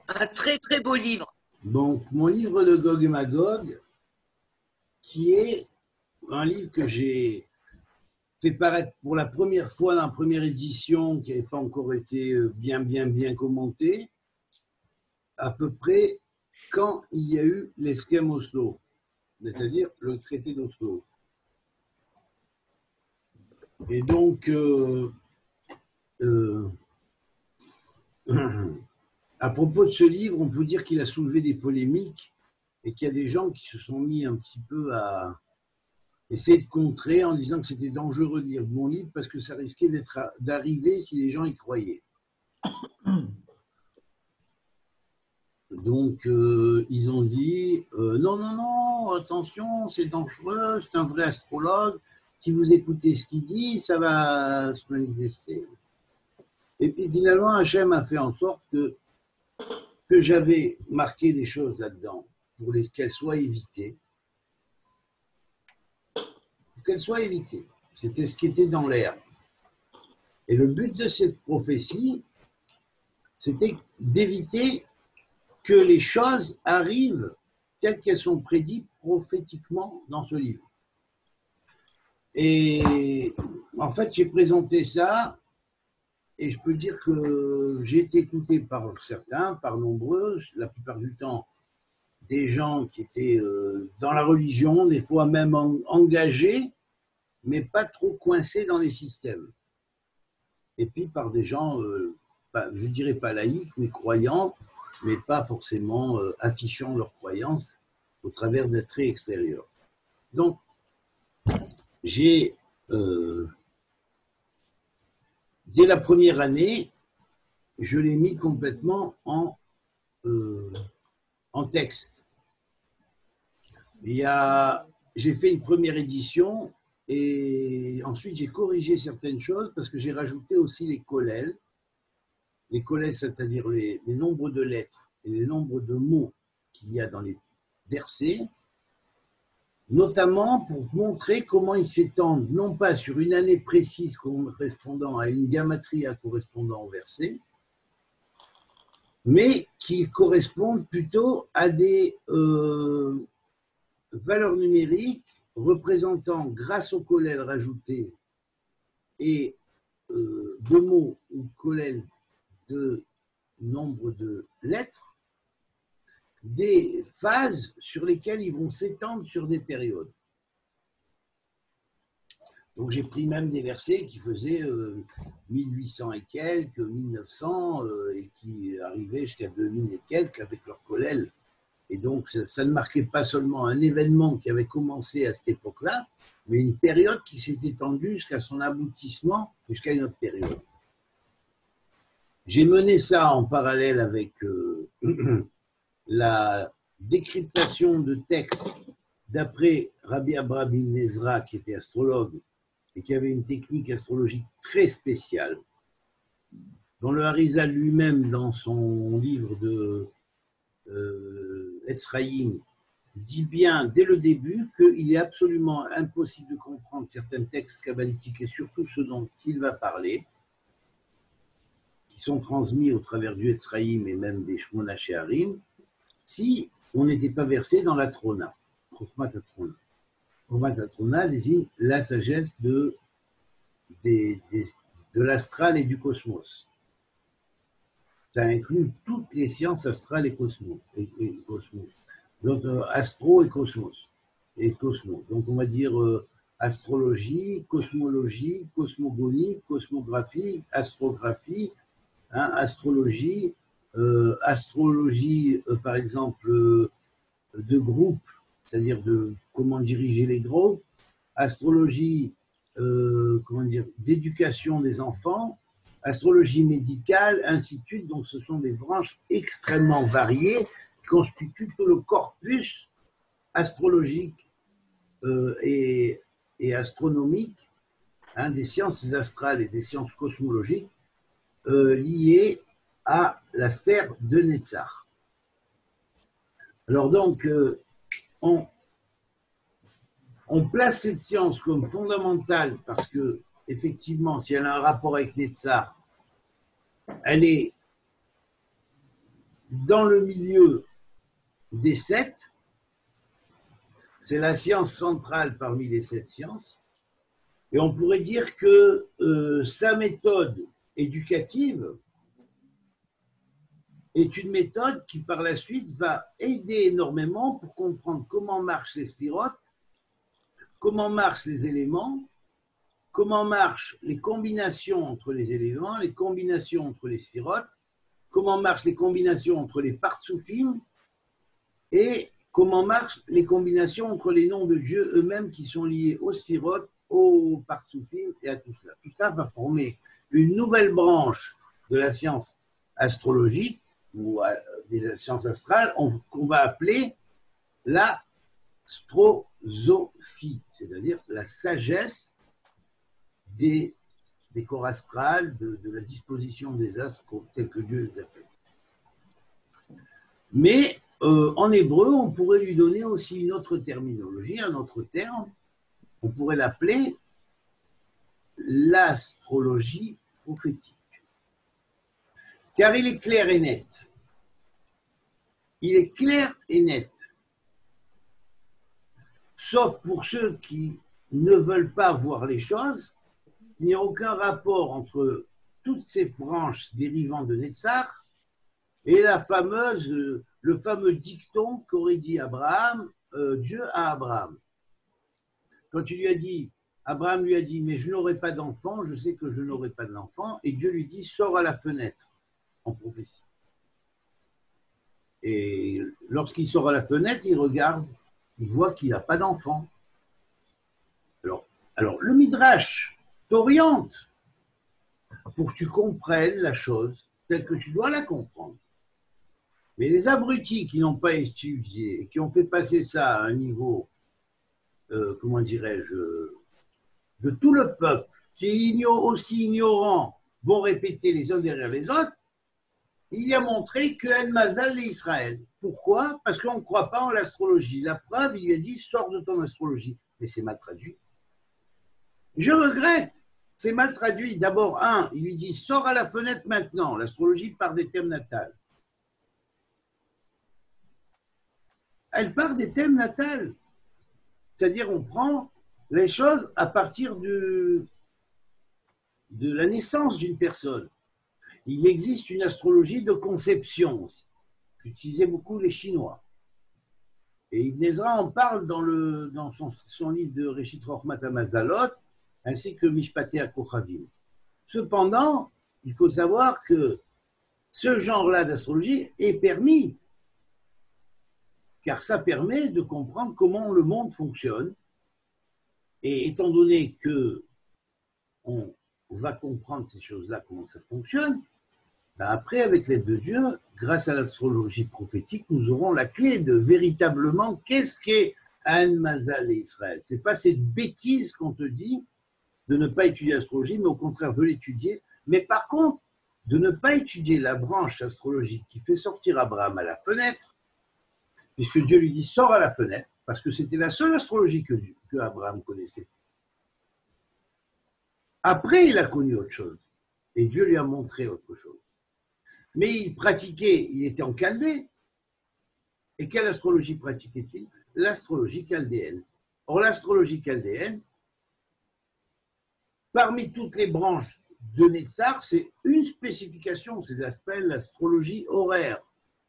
Un très très beau livre. Donc, mon livre de Gog et Magog, qui est un livre que j'ai fait paraître pour la première fois dans la première édition, qui n'avait pas encore été bien commentée, à peu près quand il y a eu l'esquème Oslo, c'est-à-dire le traité d'Oslo. Et donc, à propos de ce livre, on peut dire qu'il a soulevé des polémiques et qu'il y a des gens qui se sont mis un petit peu à essayer de contrer en disant que c'était dangereux de lire mon livre parce que ça risquait d'arriver si les gens y croyaient. Donc, ils ont dit non, attention, c'est dangereux, c'est un vrai astrologue. Si vous écoutez ce qu'il dit, ça va se manifester. Et puis finalement, Hachem a fait en sorte que j'avais marqué des choses là-dedans pour qu'elles soient évitées. Pour qu'elles soient évitées. C'était ce qui était dans l'air. Et le but de cette prophétie, c'était d'éviter que les choses arrivent telles qu'elles sont prédites prophétiquement dans ce livre. Et en fait, j'ai présenté ça et je peux dire que j'ai été écouté par certains, par nombreux, la plupart du temps, des gens qui étaient dans la religion, des fois même engagés, mais pas trop coincés dans les systèmes. Et puis par des gens, je ne dirais pas laïcs, mais croyants, mais pas forcément affichant leurs croyances au travers des traits extérieurs. Donc, j'ai, dès la première année, je l'ai mis complètement en texte. J'ai fait une première édition et ensuite j'ai corrigé certaines choses parce que j'ai rajouté aussi les collèles. Les collèles, c'est-à-dire les nombres de lettres et les nombres de mots qu'il y a dans les versets, notamment pour montrer comment ils s'étendent, non pas sur une année précise correspondant à une gamatria correspondant au verset, mais qui correspondent plutôt à des valeurs numériques représentant, grâce aux collèles rajoutés et de mots ou collèles de nombre de lettres, des phases sur lesquelles ils vont s'étendre sur des périodes. Donc j'ai pris même des versets qui faisaient 1800 et quelques, 1900 et qui arrivaient jusqu'à 2000 et quelques avec leur collèle. Et donc ça ne marquait pas seulement un événement qui avait commencé à cette époque-là, mais une période qui s'est étendue jusqu'à son aboutissement, jusqu'à une autre période. J'ai mené ça en parallèle avec la décryptation de textes d'après Rabbi Abraham ibn Ezra, qui était astrologue et qui avait une technique astrologique très spéciale, dont le Harizal lui-même, dans son livre de Etzraïm, dit bien dès le début qu'il est absolument impossible de comprendre certains textes kabbalistiques et surtout ceux dont il va parler, qui sont transmis au travers du Etzraïm et même des Shmona Shearim, si on n'était pas versé dans la Trona. Chokhmat HaTrona. Chokhmat HaTrona désigne la sagesse de l'astral et du cosmos. Ça inclut toutes les sciences astrales et cosmos. Donc, astro et cosmos. Donc, on va dire astrologie, cosmologie, cosmogonie, cosmographie, astrographie, astrologie, par exemple, de groupe, c'est-à-dire de comment diriger les groupes, astrologie, d'éducation des enfants, astrologie médicale, ainsi de suite. Donc, ce sont des branches extrêmement variées qui constituent tout le corpus astrologique et astronomique, des sciences astrales et des sciences cosmologiques liées à la sphère de Netzach. Alors donc, on place cette science comme fondamentale parce que, effectivement, si elle a un rapport avec Netzach, elle est dans le milieu des 7. C'est la science centrale parmi les 7 sciences. Et on pourrait dire que sa méthode éducative est une méthode qui, par la suite, va aider énormément pour comprendre comment marchent les sphirotes, comment marchent les éléments, comment marchent les combinations entre les éléments, les combinations entre les sphirotes, comment marchent les combinations entre les partsoufim et comment marchent les combinations entre les noms de Dieu eux-mêmes qui sont liés aux sphirotes, aux partsoufim et à tout cela. Tout ça va former une nouvelle branche de la science astrologique ou des sciences astrales qu'on va appeler l'astrosophie, c'est-à-dire la sagesse des corps astrales, de la disposition des astres tels que Dieu les appelle. Mais en hébreu, on pourrait lui donner aussi une autre terminologie, un autre terme. On pourrait l'appeler l'astrologie prophétique. Car il est clair et net. Il est clair et net. Sauf pour ceux qui ne veulent pas voir les choses, il n'y a aucun rapport entre toutes ces branches dérivant de Netzach et le fameux dicton qu'aurait dit Abraham, Dieu à Abraham. Quand il lui a dit, Abraham lui a dit, mais je n'aurai pas d'enfant, je sais que je n'aurai pas d'enfant, et Dieu lui dit, sors à la fenêtre, en prophétie. Et lorsqu'il sort à la fenêtre, il regarde, il voit qu'il n'a pas d'enfant. Alors, le Midrash t'oriente pour que tu comprennes la chose telle que tu dois la comprendre. Mais les abrutis qui n'ont pas étudié et qui ont fait passer ça à un niveau, comment dirais-je, de tout le peuple, qui aussi ignorants vont répéter les uns derrière les autres, il y a montré que El Mazal est Israël. Pourquoi? Parce qu'on ne croit pas en l'astrologie. La preuve, il lui a dit, sors de ton astrologie. Mais c'est mal traduit. Je regrette. C'est mal traduit. D'abord, il lui dit, sors à la fenêtre maintenant. L'astrologie part des thèmes natals. Elle part des thèmes natals. C'est-à-dire, on prend les choses à partir de la naissance d'une personne. Il existe une astrologie de conception aussi, qu'utilisaient beaucoup les Chinois. Et Ibn Ezra en parle dans son livre de Réchit Rochmat HaMazalot, ainsi que Mishpatei HaKochavim. Cependant, il faut savoir que ce genre-là d'astrologie est permis, car ça permet de comprendre comment le monde fonctionne. Et étant donné qu'on va comprendre ces choses-là, comment ça fonctionne, après, avec l'aide de Dieu, grâce à l'astrologie prophétique, nous aurons la clé de véritablement qu'est-ce qu'est An Mazal et Israël. Ce n'est pas cette bêtise qu'on te dit de ne pas étudier l'astrologie, mais au contraire de l'étudier. Mais par contre, de ne pas étudier la branche astrologique qui fait sortir Abraham à la fenêtre, puisque Dieu lui dit sors à la fenêtre, parce que c'était la seule astrologie que Abraham connaissait. Après, il a connu autre chose, et Dieu lui a montré autre chose. Mais il pratiquait, il était en Chaldée. Et quelle astrologie pratiquait-il? L'astrologie chaldéenne. Or, l'astrologie chaldéenne, parmi toutes les branches de Netzach, c'est une spécification, c'est l'aspect l'astrologie horaire.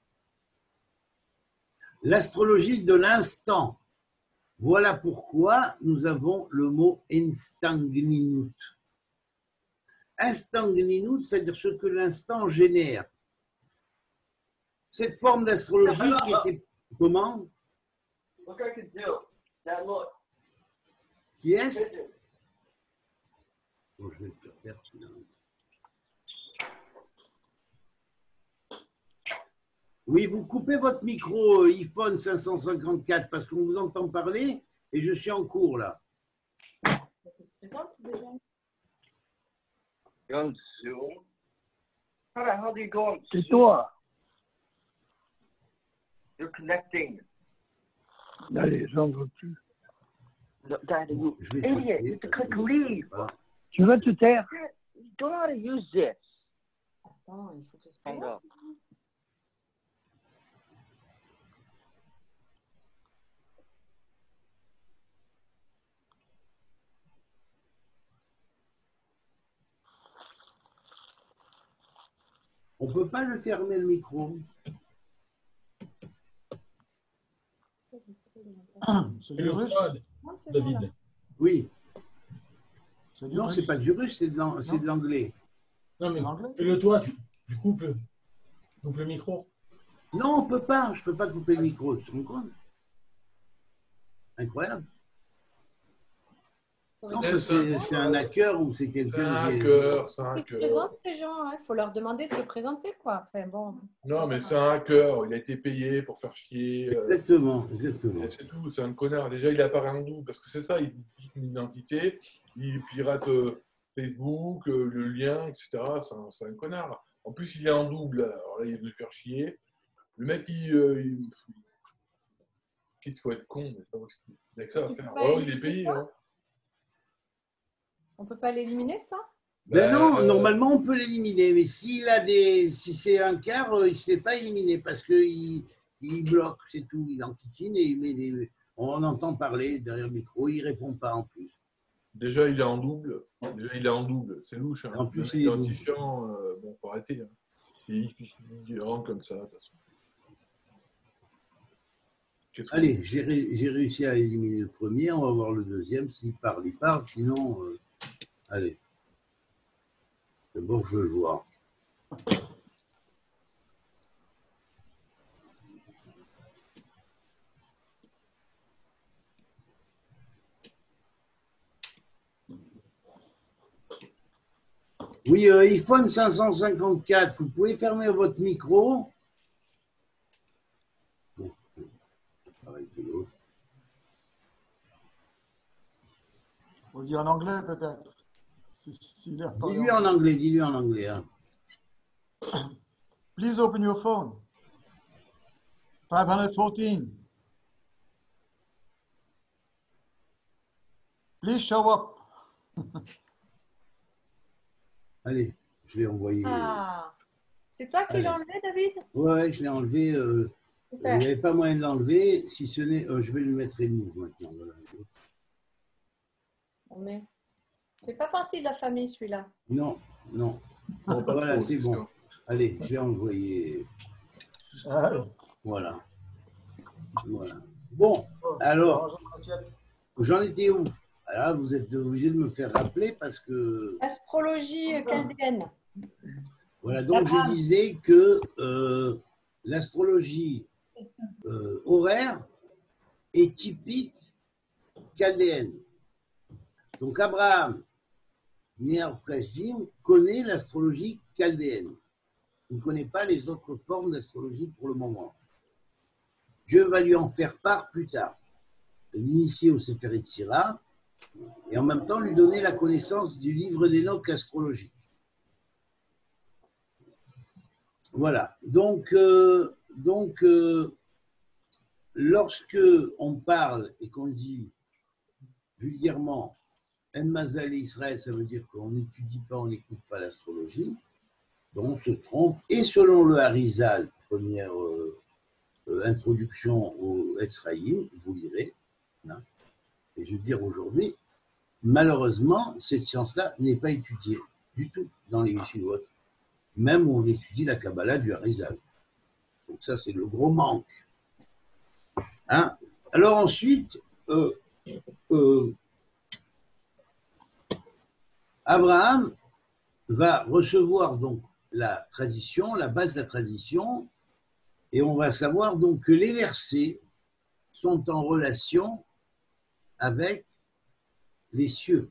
L'astrologie de l'instant. Voilà pourquoi nous avons le mot instangninut. Instangninut, c'est-à-dire ce que l'instant génère. Cette forme d'astrologie qui était... Comment? Qui est-ce? Bon, je vais te faire celui-là. Oui, vous coupez votre micro iPhone 554 parce qu'on vous entend parler et je suis en cours là. On Zoom? How do you go on Zoom? C'est toi. You're connecting. Allez, j'en veux plus. No, Daddy, you Je vais idiot. checker You have to parce click que- leave. Voilà. Tu vas te taire? You don't know how to use this. Attends, il faut que je Hang up. On ne peut pas le fermer le micro. C'est Et du le russe? toi, Non, c'est bon, là. David. Oui. C'est du Non, russe. c'est pas du russe, c'est de l'anglais. Non, mais En anglais? le toi, tu coupes le micro. Non, on peut pas. Je peux pas couper le micro. Tu te rends compte? Incroyable. Non, ça, c'est un hacker ou c'est C'est quelqu'un un qui est... hacker, c'est un Ils se hacker. présentent, ces gens. Il faut leur demander de se présenter, quoi. Enfin, bon. Non, mais c'est un hacker. Il a été payé pour faire chier. Exactement, exactement. Et c'est tout, c'est un connard. Déjà, il apparaît en double, parce que c'est ça, il pique une identité, il pirate Facebook, le lien, etc. C'est un connard. En plus, il est en double, alors là, il est venu faire chier. Le mec, qu'il faut être con, mais c'est pas possible. Il n'a que ça à faire. Ouais, Alors, il est payé. Hein. On peut pas l'éliminer, ça? Ben non, Ben, normalement, on peut l'éliminer. Mais si c'est un quart, il ne se fait pas éliminer parce qu'il bloque, c'est tout. Il enquiquine et il met on entend parler derrière le micro, il ne répond pas en plus. Déjà, il est en double. C'est louche. Hein. En plus, Un il est identifiant, bon, faut arrêter. Hein. Il rentre comme ça, de toute façon. Allez, j'ai réussi à éliminer le premier. On va voir le deuxième. S'il parle, il parle. Sinon, allez. D'abord, je veux le voir. Oui, iPhone 554, vous pouvez fermer votre micro. Bon, pareil que l'autre. Faut dire en anglais, peut-être. S'il est reparlé Dis-lui en anglais, dis-lui en anglais. Hein. Please open your phone. 514. Please show up. Allez, je l'ai envoyé. Ah, c'est toi qui Allez. l'as enlevé, David? Ouais, je l'ai enlevé. Il Super. n'y avait pas moyen de l'enlever, si ce n'est. Je vais lui mettre remove maintenant. Voilà. Mais c'est pas partie de la famille, celui-là. Non, non. Bon, pas Voilà, trop, c'est parce bon. Allez, je l'ai envoyé. Ah, Voilà. Voilà. Bon, alors, j'en étais où? Là, vous êtes obligé de me faire rappeler parce que. Astrologie chaldéenne. Voilà, donc je disais que l'astrologie horaire est typique chaldéenne. Donc Abraham, Néarchim, connaît l'astrologie chaldéenne. Il ne connaît pas les autres formes d'astrologie pour le moment. Dieu va lui en faire part plus tard, l'initier au Sefer Yetzirah, et en même temps lui donner la connaissance du livre d'Enoch astrologique. Voilà. Donc, lorsque on parle et qu'on dit vulgairement En Mazal Israël, ça veut dire qu'on n'étudie pas, on n'écoute pas l'astrologie. Donc on se trompe. Et selon le Harizal, première introduction au Etzraïm, vous lirez. Hein, et je veux dire aujourd'hui, malheureusement, cette science-là n'est pas étudiée du tout dans les yeshivot. Même où on étudie la Kabbalah du Harizal. Donc ça, c'est le gros manque. Hein? Alors ensuite, Abraham va recevoir donc la tradition, la base de la tradition, et on va savoir donc que les versets sont en relation avec les cieux.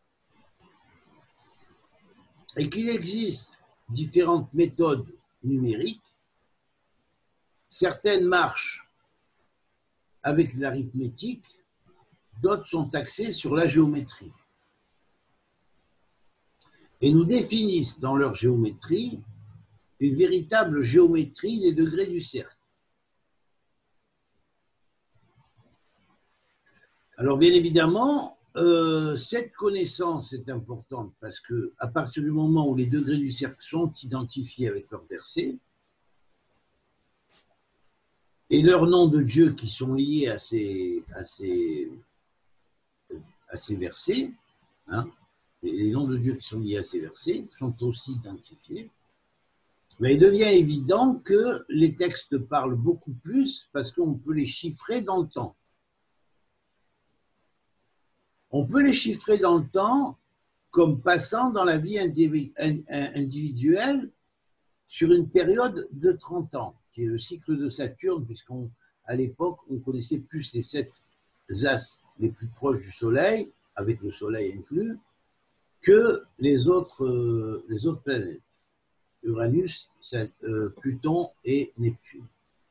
Et qu'il existe différentes méthodes numériques. Certaines marchent avec l'arithmétique, d'autres sont axées sur la géométrie. Et nous définissent dans leur géométrie une véritable géométrie des degrés du cercle. Alors bien évidemment, cette connaissance est importante parce qu'à partir du moment où les degrés du cercle sont identifiés avec leurs versets, et leurs noms de Dieu qui sont liés à ces versets, hein, et les noms de Dieu qui sont liés à ces versets sont aussi identifiés, Mais il devient évident que les textes parlent beaucoup plus parce qu'on peut les chiffrer dans le temps. On peut les chiffrer dans le temps comme passant dans la vie individuelle sur une période de 30 ans, qui est le cycle de Saturne, puisqu'à l'époque, on connaissait plus les 7 astres les plus proches du Soleil, avec le Soleil inclus, que les autres planètes. Uranus, Pluton et Neptune.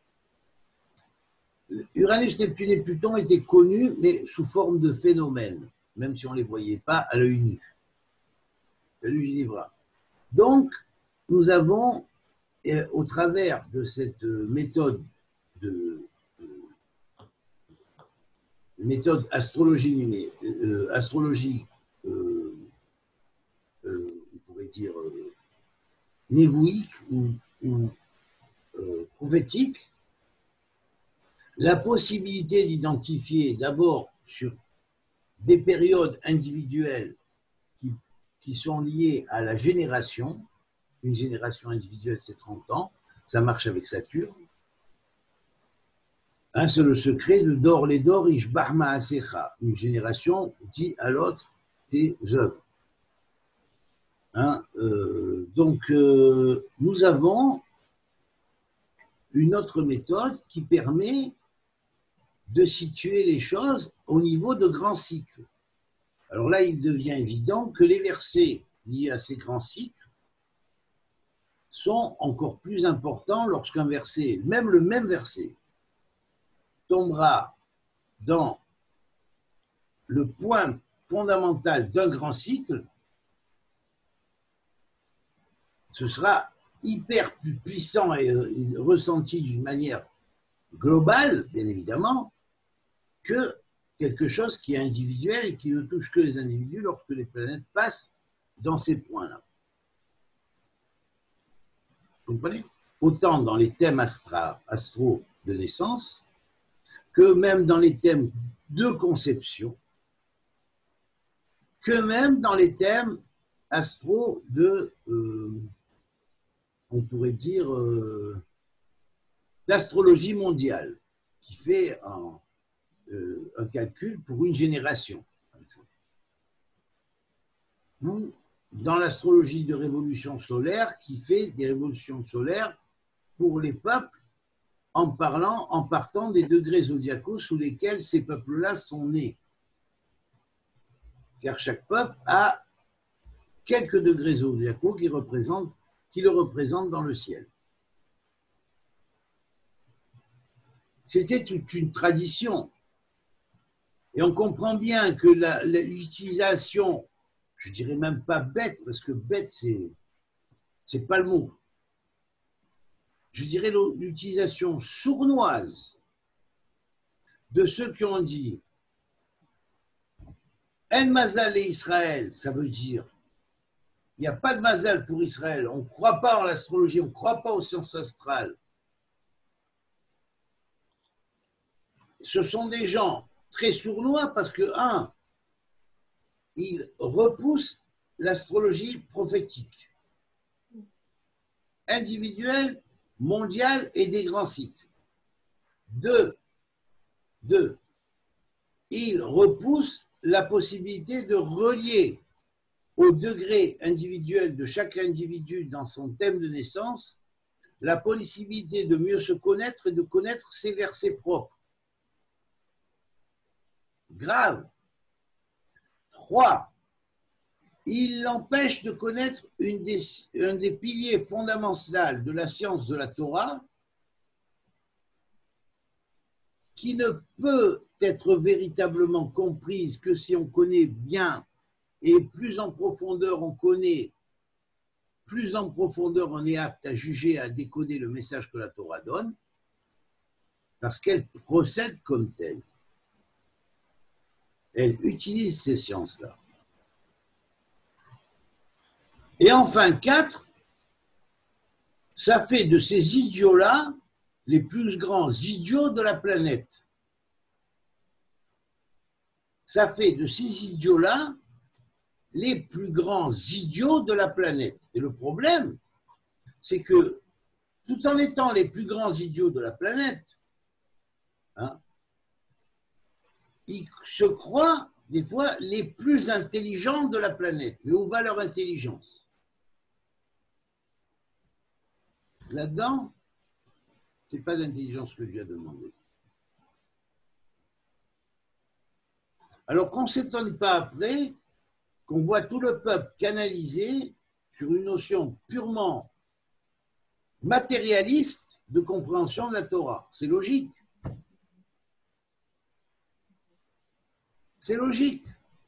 Uranus, Neptune et Pluton étaient connus, mais sous forme de phénomènes, même si on ne les voyait pas à l'œil nu. À l'œil du bras. Donc, nous avons, au travers de cette méthode astrologie, on pourrait dire, névoïque ou prophétique, la possibilité d'identifier d'abord sur des périodes individuelles qui sont liées à la génération. Une génération individuelle, c'est 30 ans, ça marche avec Saturne. C'est le secret de Dor les Dor, Ishbah Ma'asecha. Une génération dit à l'autre tes œuvres. Donc, nous avons une autre méthode qui permet de situer les choses au niveau de grands cycles. Alors là, il devient évident que les versets liés à ces grands cycles sont encore plus importants lorsqu'un verset, même le même verset, tombera dans le point fondamental d'un grand cycle. Ce sera hyper plus puissant et ressenti d'une manière globale, bien évidemment, que quelque chose qui est individuel et qui ne touche que les individus lorsque les planètes passent dans ces points-là. Vous comprenez? Autant dans les thèmes astro de naissance que même dans les thèmes de conception, que même dans les thèmes astro de, on pourrait dire, d'astrologie mondiale, qui fait un calcul pour une génération. Dans l'astrologie de révolution solaire, qui fait des révolutions solaires pour les peuples en partant des degrés zodiacaux sous lesquels ces peuples-là sont nés. Car chaque peuple a quelques degrés zodiacaux qui le représentent dans le ciel. C'était toute une tradition. Et on comprend bien que l'utilisation, je dirais même pas bête, parce que bête, c'est pas le mot. Je dirais l'utilisation sournoise de ceux qui ont dit En Mazal et Israël, ça veut dire il n'y a pas de Mazal pour Israël, on ne croit pas en l'astrologie, on ne croit pas aux sciences astrales. Ce sont des gens très sournois parce que, ils repoussent l'astrologie prophétique, individuelle, mondiale et des grands cycles. Deux, ils repoussent la possibilité de relier au degré individuel de chaque individu dans son thème de naissance la possibilité de mieux se connaître et de connaître ses versets propres. Grave. 3. Il l'empêche de connaître un des piliers fondamentaux de la science de la Torah qui ne peut être véritablement comprise que si on connaît bien et plus en profondeur on connaît, plus en profondeur on est apte à juger, à décoder le message que la Torah donne, parce qu'elle procède comme telle. Elle utilise ces sciences-là. Et enfin, 4, ça fait de ces idiots-là les plus grands idiots de la planète. Ça fait de ces idiots-là les plus grands idiots de la planète. Et le problème, c'est que tout en étant les plus grands idiots de la planète, hein, ils se croient des fois les plus intelligents de la planète. Mais où va leur intelligence? Là-dedans, ce n'est pas d'intelligence que je viens de demander. Alors qu'on ne s'étonne pas après qu'on voit tout le peuple canalisé sur une notion purement matérialiste de compréhension de la Torah. C'est logique. C'est logique.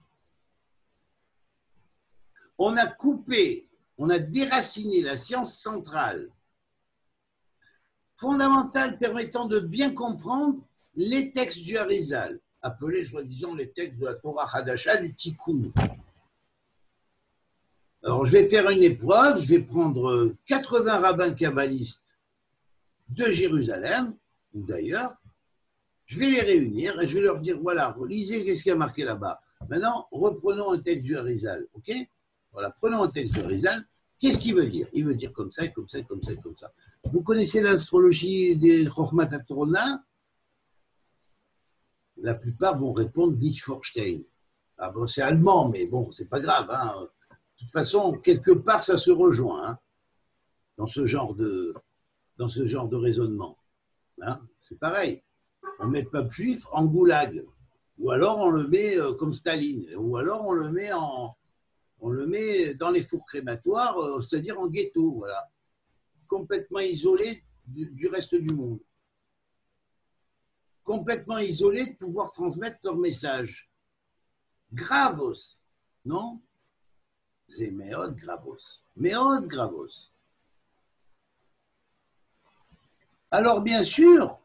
On a coupé, on a déraciné la science centrale, fondamentale permettant de bien comprendre les textes du Harizal, appelés soi-disant les textes de la Torah Hadasha du Tikkun. Alors je vais faire une épreuve, je vais prendre 80 rabbins kabbalistes de Jérusalem, ou d'ailleurs, je vais les réunir et je vais leur dire, voilà, lisez qu'est-ce qui a marqué là-bas. Maintenant, reprenons un texte du Harizal, ok? Voilà, prenons un texte du Harizal. Qu'est-ce qu'il veut dire? Il veut dire comme ça, comme ça, comme ça, comme ça. Vous connaissez l'astrologie des Chochmat HaTorah? La plupart vont répondre Lichtenstein. Ah bon, c'est allemand, mais bon, c'est pas grave. Hein. De toute façon, quelque part, ça se rejoint hein, dans ce genre de raisonnement. Hein. C'est pareil. On met le peuple juif en goulag, ou alors on le met comme Staline, ou alors on le met dans les fours crématoires, c'est-à-dire en ghetto, voilà, complètement isolé du reste du monde, complètement isolé de pouvoir transmettre leur message. Gravos, non? C'est méod gravos, méod gravos. Alors bien sûr,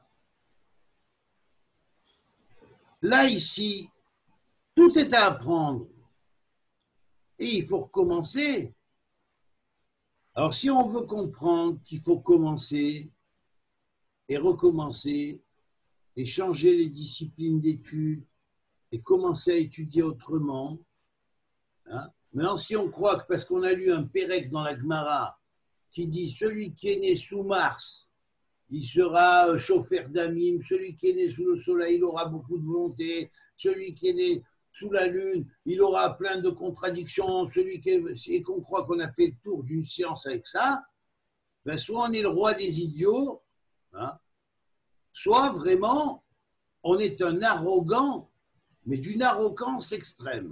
là, ici, tout est à apprendre. Et il faut recommencer. Alors, si on veut comprendre qu'il faut commencer et recommencer et changer les disciplines d'études et commencer à étudier autrement, hein, maintenant, si on croit que parce qu'on a lu un Pérec dans la Gemara qui dit « Celui qui est né sous Mars, il sera chauffeur d'amim, celui qui est né sous le soleil, il aura beaucoup de volonté, celui qui est né sous la lune, il aura plein de contradictions, et qu'on croit qu'on a fait le tour d'une science avec ça, ben soit on est le roi des idiots, hein, soit vraiment on est un arrogant, mais d'une arrogance extrême.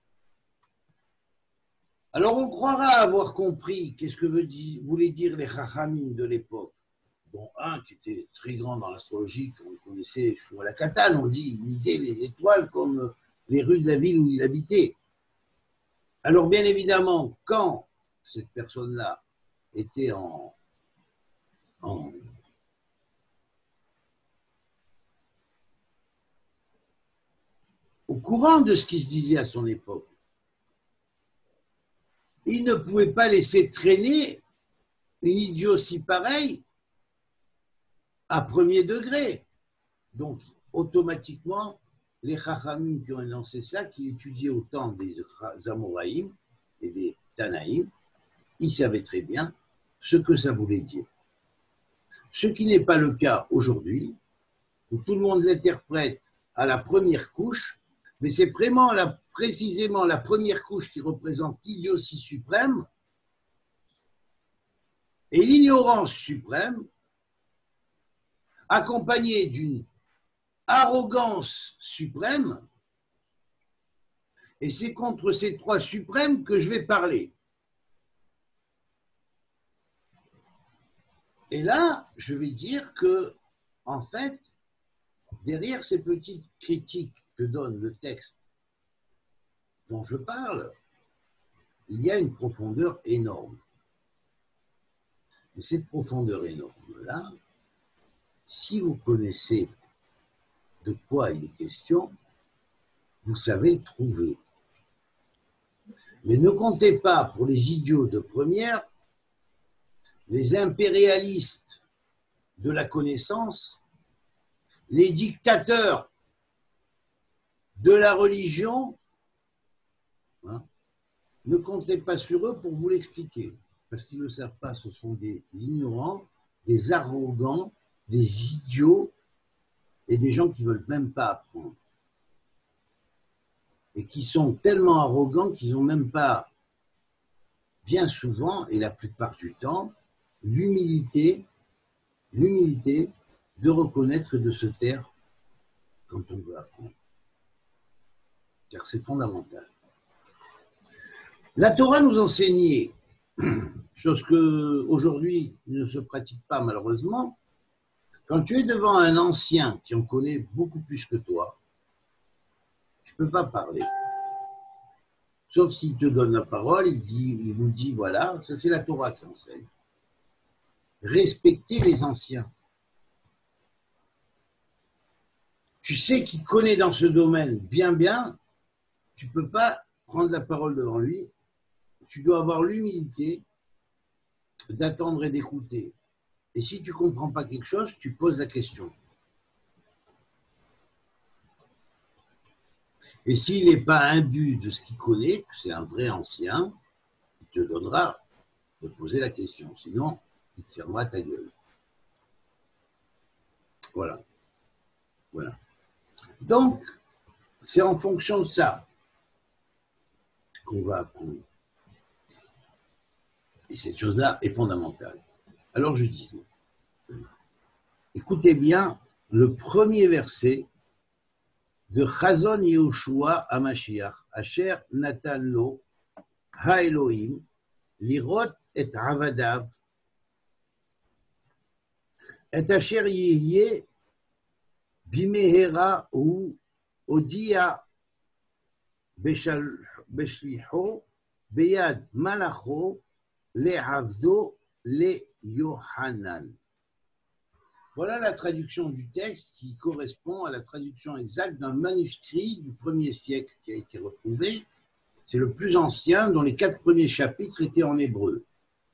Alors on croira avoir compris qu'est-ce que voulaient dire les chachamim de l'époque. Bon, un qui était très grand dans l'astrologie, qu'on connaissait, à la Catane, on dit, il lisait les étoiles comme les rues de la ville où il habitait. Alors, bien évidemment, quand cette personne-là était au courant de ce qui se disait à son époque, il ne pouvait pas laisser traîner une idiotie pareille à premier degré. Donc, automatiquement, les Chachamim qui ont lancé ça, qui étudiaient autant des Amoraïm et des Tanaïm, ils savaient très bien ce que ça voulait dire. Ce qui n'est pas le cas aujourd'hui, où tout le monde l'interprète à la première couche, mais c'est vraiment précisément la première couche qui représente l'idiotie suprême et l'ignorance suprême, accompagnée d'une arrogance suprême, et c'est contre ces trois suprêmes que je vais parler. Et là, je vais dire que, en fait, derrière ces petites critiques que donne le texte dont je parle, il y a une profondeur énorme. Et cette profondeur énorme-là, si vous connaissez de quoi il est question, vous savez le trouver. Mais ne comptez pas pour les idiots de première, les impérialistes de la connaissance, les dictateurs de la religion, hein, ne comptez pas sur eux pour vous l'expliquer. parce qu'ils ne le savent pas, ce sont des ignorants, des arrogants, des idiots et des gens qui ne veulent même pas apprendre. Et qui sont tellement arrogants qu'ils n'ont même pas, bien souvent, et la plupart du temps, l'humilité de reconnaître et de se taire quand on veut apprendre. Car c'est fondamental. La Torah nous enseignait, chose que aujourd'hui ne se pratique pas malheureusement, quand tu es devant un ancien qui en connaît beaucoup plus que toi, tu ne peux pas parler. Sauf s'il te donne la parole, il vous dit, voilà, ça c'est la Torah qui enseigne. Respectez les anciens. Tu sais qu'il connaît dans ce domaine bien, tu ne peux pas prendre la parole devant lui. Tu dois avoir l'humilité d'attendre et d'écouter. Et si tu ne comprends pas quelque chose, tu poses la question. Et s'il n'est pas imbu de ce qu'il connaît, que c'est un vrai ancien, il te donnera de poser la question. Sinon, il te fermera ta gueule. Voilà. Donc, c'est en fonction de ça qu'on va apprendre. Et cette chose-là est fondamentale. Alors je disais, écoutez bien le premier verset de Chazon Yehoshua HaMashiach, Asher Natan Lo, HaElohim, Lirot et Avadav, et Asher Yehye, Bimehera ou Odia Beshlicho, Beyad Malacho, Le Avdo, Le Yohanan. Voilà la traduction du texte qui correspond à la traduction exacte d'un manuscrit du 1er siècle qui a été retrouvé. C'est le plus ancien, dont les 4 premiers chapitres étaient en hébreu.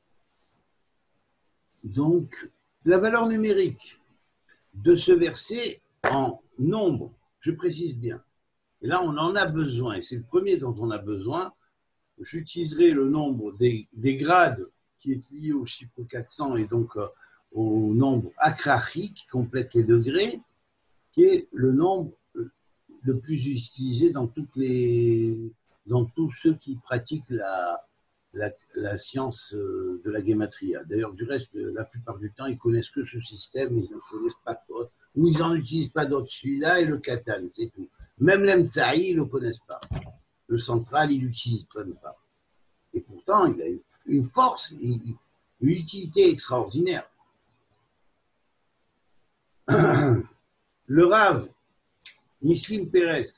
Donc, la valeur numérique de ce verset en nombre, je précise bien. Et là, on en a besoin, et c'est le premier dont on a besoin. J'utiliserai le nombre des grades qui est lié au chiffre 400 et donc au nombre akrachi qui complète les degrés, qui est le nombre le plus utilisé dans tous ceux qui pratiquent la science de la gematria. D'ailleurs, du reste, la plupart du temps, ils connaissent que ce système, ils n'en connaissent pas d'autres, ou ils n'en utilisent pas d'autres, celui-là et le katan, c'est tout. Même l'emtsaï, ils ne le connaissent pas. Le central, il l'utilise même pas. Et pourtant, il a une force, une utilité extraordinaire. Le Rav Mishlim Pérez,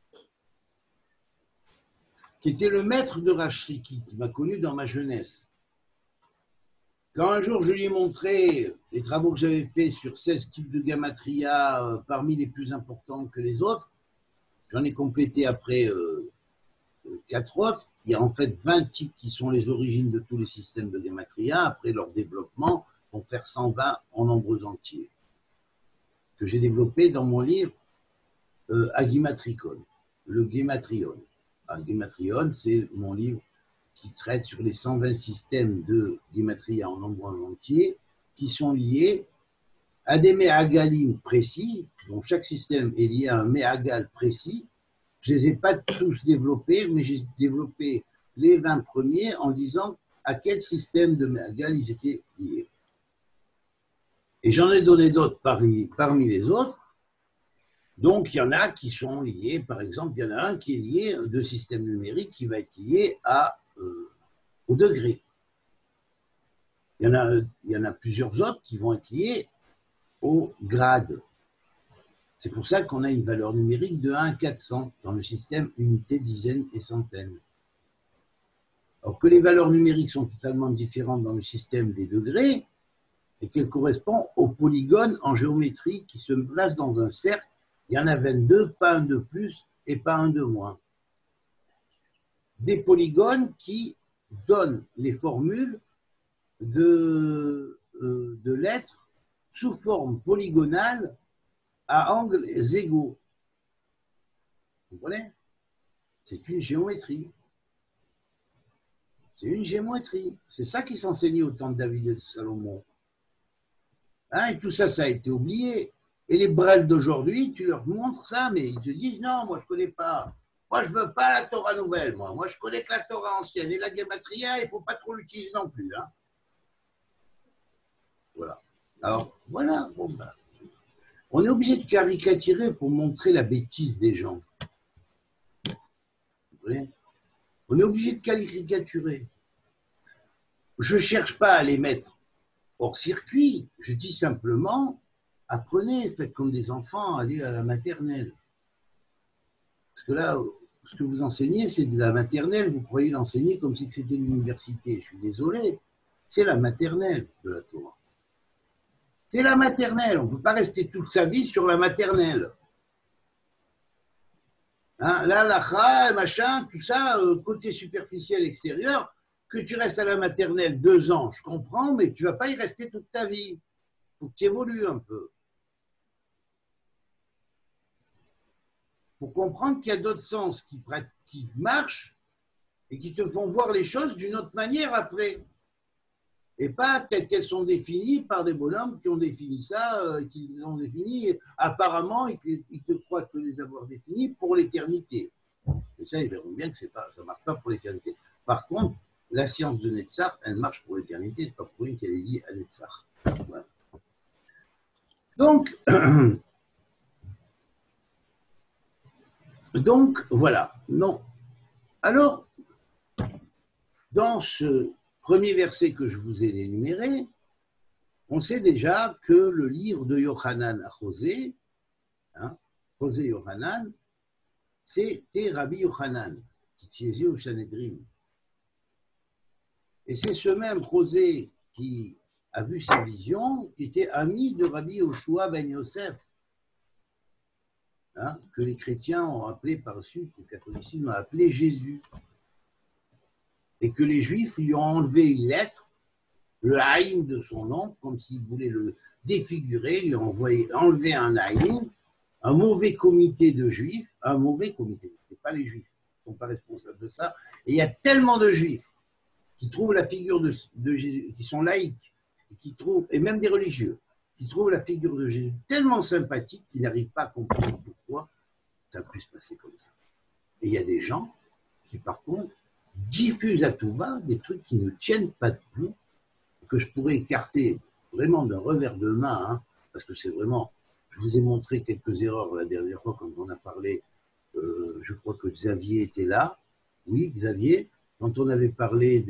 qui était le maître de Rav Shriki, qui m'a connu dans ma jeunesse. Quand un jour je lui ai montré les travaux que j'avais faits sur 16 types de gamatria, parmi les plus importants que les autres, j'en ai complété après 4 autres. Il y a en fait 20 types qui sont les origines de tous les systèmes de gematria. Après leur développement, vont faire 120 en nombres entiers, que j'ai développé dans mon livre Agimatricon, le Gematrion. Gematrion, c'est mon livre qui traite sur les 120 systèmes de gematria en nombres entiers qui sont liés à des méagalim précis, dont chaque système est lié à un méagal précis. Je ne les ai pas tous développés, mais j'ai développé les 20 premiers en disant à quel système de méagal ils étaient liés. Et j'en ai donné d'autres parmi les autres. Donc, il y en a qui sont liés, par exemple, il y en a un qui est lié de système numérique qui va être lié au degré. Il y en a plusieurs autres qui vont être liés au grade. C'est pour ça qu'on a une valeur numérique de 1 à 400 dans le système unité, dizaine et centaine. Alors que les valeurs numériques sont totalement différentes dans le système des degrés et qu'elles correspondent aux polygones en géométrie qui se placent dans un cercle. Il y en a 22, pas un de plus et pas un de moins. Des polygones qui donnent les formules de lettres sous forme polygonale à angles égaux. Vous comprenez? C'est une géométrie. C'est une géométrie. C'est ça qui s'enseignait au temps de David et de Salomon. Hein, et tout ça, ça a été oublié. Et les brels d'aujourd'hui, tu leur montres ça, mais ils te disent non, moi je ne connais pas. Moi je ne veux pas la Torah nouvelle, moi. Moi je connais que la Torah ancienne. Et la Gematria, il ne faut pas trop l'utiliser non plus. Hein. Voilà. Alors, voilà. Bon, ben, on est obligé de caricaturer pour montrer la bêtise des gens. Vous voyez ? On est obligé de caricaturer. Je ne cherche pas à les mettre hors circuit. Je dis simplement, apprenez, faites comme des enfants, allez à la maternelle. Parce que là, ce que vous enseignez, c'est de la maternelle. Vous croyez l'enseigner comme si c'était l'université. Je suis désolé. C'est la maternelle de la Torah. C'est la maternelle. On ne peut pas rester toute sa vie sur la maternelle. Hein, là, l'akha, machin, tout ça, côté superficiel extérieur, que tu restes à la maternelle 2 ans, je comprends, mais tu ne vas pas y rester toute ta vie. Il faut que tu évolues un peu. Pour comprendre qu'il y a d'autres sens qui marchent et qui te font voir les choses d'une autre manière après. Et pas telles qu'elles sont définies par des bonhommes qui ont défini ça, qui les ont définies apparemment, ils te croient te les avoir définies pour l'éternité. Et ça, ils verront bien que ça ne marche pas pour l'éternité. Par contre, la science de Netzach, elle marche pour l'éternité, c'est pas pour rien qu'elle est liée à Netzach. Voilà. Donc, voilà. Non. Alors, dans ce premier verset que je vous ai énuméré, on sait déjà que le livre de Yochanan à José, José Yochanan, c'était Rabbi Yochanan, qui siégeait au Sanhedrin. Et c'est ce même José qui a vu sa vision, qui était ami de Rabbi Yoshua ben Yosef, que les chrétiens ont appelé par la suite, le catholicisme a appelé Jésus. Et que les Juifs lui ont enlevé une lettre, le haïm de son nom, comme s'ils voulaient le défigurer, lui ont enlevé un haïm, un mauvais comité de Juifs, un mauvais comité, ce n'est pas les Juifs, ils ne sont pas responsables de ça. Et il y a tellement de Juifs qui trouvent la figure de Jésus, qui sont laïcs, et même des religieux, qui trouvent la figure de Jésus tellement sympathique qu'ils n'arrivent pas à comprendre pourquoi ça peut se passer comme ça. Et il y a des gens qui, par contre, diffusent à tout va des trucs qui ne tiennent pas debout, que je pourrais écarter vraiment d'un revers de main, parce que c'est vraiment, je vous ai montré quelques erreurs la dernière fois quand on a parlé, je crois que Xavier était là, oui Xavier, quand on avait parlé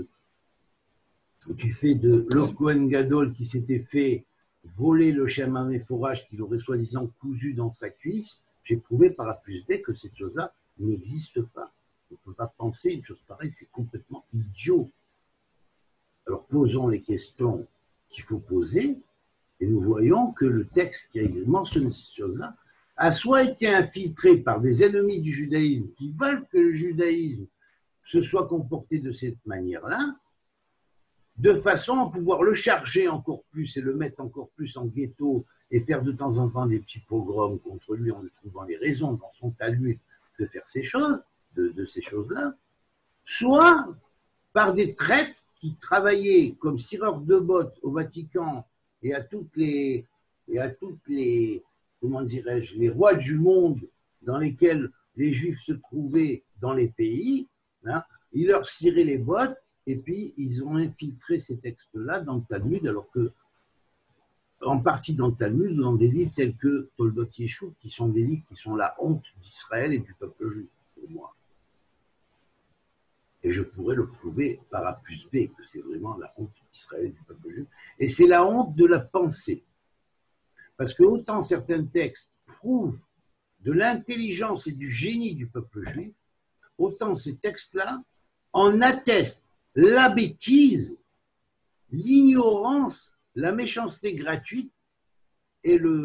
du fait de leur Kohen Gadol qui s'était fait voler le Shemamé forage qu'il aurait soi-disant cousu dans sa cuisse, j'ai prouvé par A plus B que cette chose-là n'existe pas. On ne peut pas penser une chose pareille, c'est complètement idiot. Alors posons les questions qu'il faut poser, et nous voyons que le texte qui a mentionné ces choses-là a soit été infiltré par des ennemis du judaïsme qui veulent que le judaïsme se soit comporté de cette manière-là, de façon à pouvoir le charger encore plus et le mettre encore plus en ghetto et faire de temps en temps des petits pogroms contre lui en lui trouvant les raisons dans son talus de faire ces choses, de ces choses-là, soit par des traîtres qui travaillaient comme cireurs de bottes au Vatican et à toutes les comment dirais-je, les rois du monde dans lesquels les Juifs se trouvaient dans les pays, ils leur ciraient les bottes et puis ils ont infiltré ces textes-là dans le Talmud, alors que en partie dans le Talmud, dans des livres tels que Toldot Yeshua, qui sont des livres qui sont la honte d'Israël et du peuple juif, pour moi. Et je pourrais le prouver par A plus B, que c'est vraiment la honte d'Israël et du peuple juif. Et c'est la honte de la pensée. Parce que autant certains textes prouvent de l'intelligence et du génie du peuple juif, autant ces textes-là en attestent la bêtise, l'ignorance, la méchanceté gratuite et la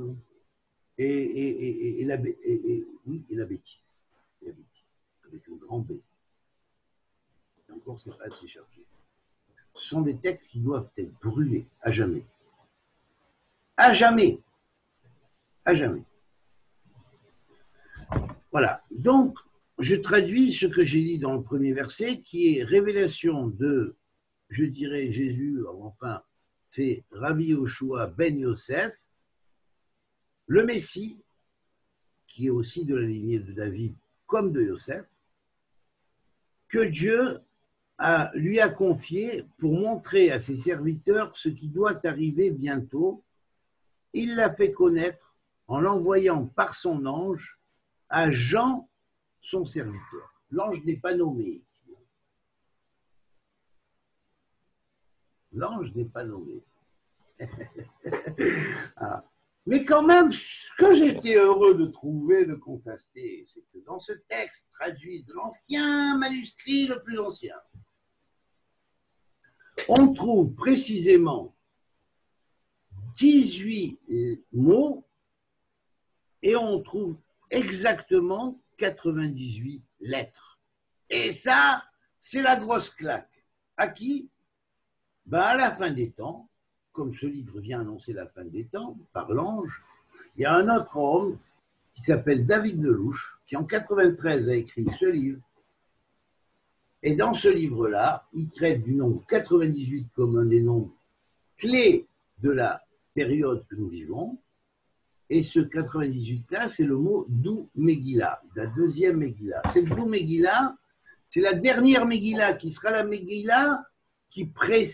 bêtise. La bêtise, avec un grand B. Et encore, c'est pas assez chargé. Ce sont des textes qui doivent être brûlés à jamais. À jamais. À jamais. Voilà. Donc, je traduis ce que j'ai dit dans le premier verset, qui est révélation de, je dirais, Jésus, enfin, c'est Rabbi Yoshua ben Yosef, le Messie, qui est aussi de la lignée de David comme de Yosef, que Dieu lui a confié pour montrer à ses serviteurs ce qui doit arriver bientôt. Il l'a fait connaître en l'envoyant par son ange à Jean, son serviteur. L'ange n'est pas nommé ici. L'ange n'est pas nommé. Ah. Mais quand même, ce que j'étais heureux de trouver, de contraster, c'est que dans ce texte traduit de l'ancien manuscrit le plus ancien, on trouve précisément 18 mots et on trouve exactement 98 lettres. Et ça, c'est la grosse claque. À qui? Ben à la fin des temps, comme ce livre vient annoncer la fin des temps, par l'ange, il y a un autre homme qui s'appelle David Lelouch, qui en 93 a écrit ce livre. Et dans ce livre-là, il traite du nombre 98 comme un des nombres clés de la période que nous vivons. Et ce 98-là, c'est le mot Dou Megillah, la deuxième Megillah. Cette Dou Megillah, c'est la dernière Megillah qui sera la Megillah qui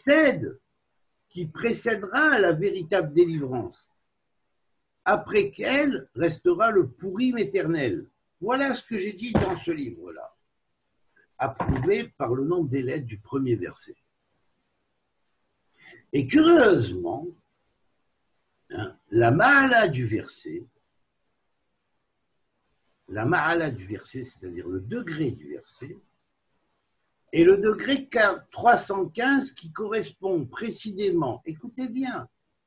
précédera la véritable délivrance, après qu'elle restera le Pourim éternel. Voilà ce que j'ai dit dans ce livre-là, approuvé par le nombre des lettres du premier verset. Et curieusement, la ma'ala du verset, c'est-à-dire le degré du verset, et le degré 315 qui correspond précisément, écoutez bien,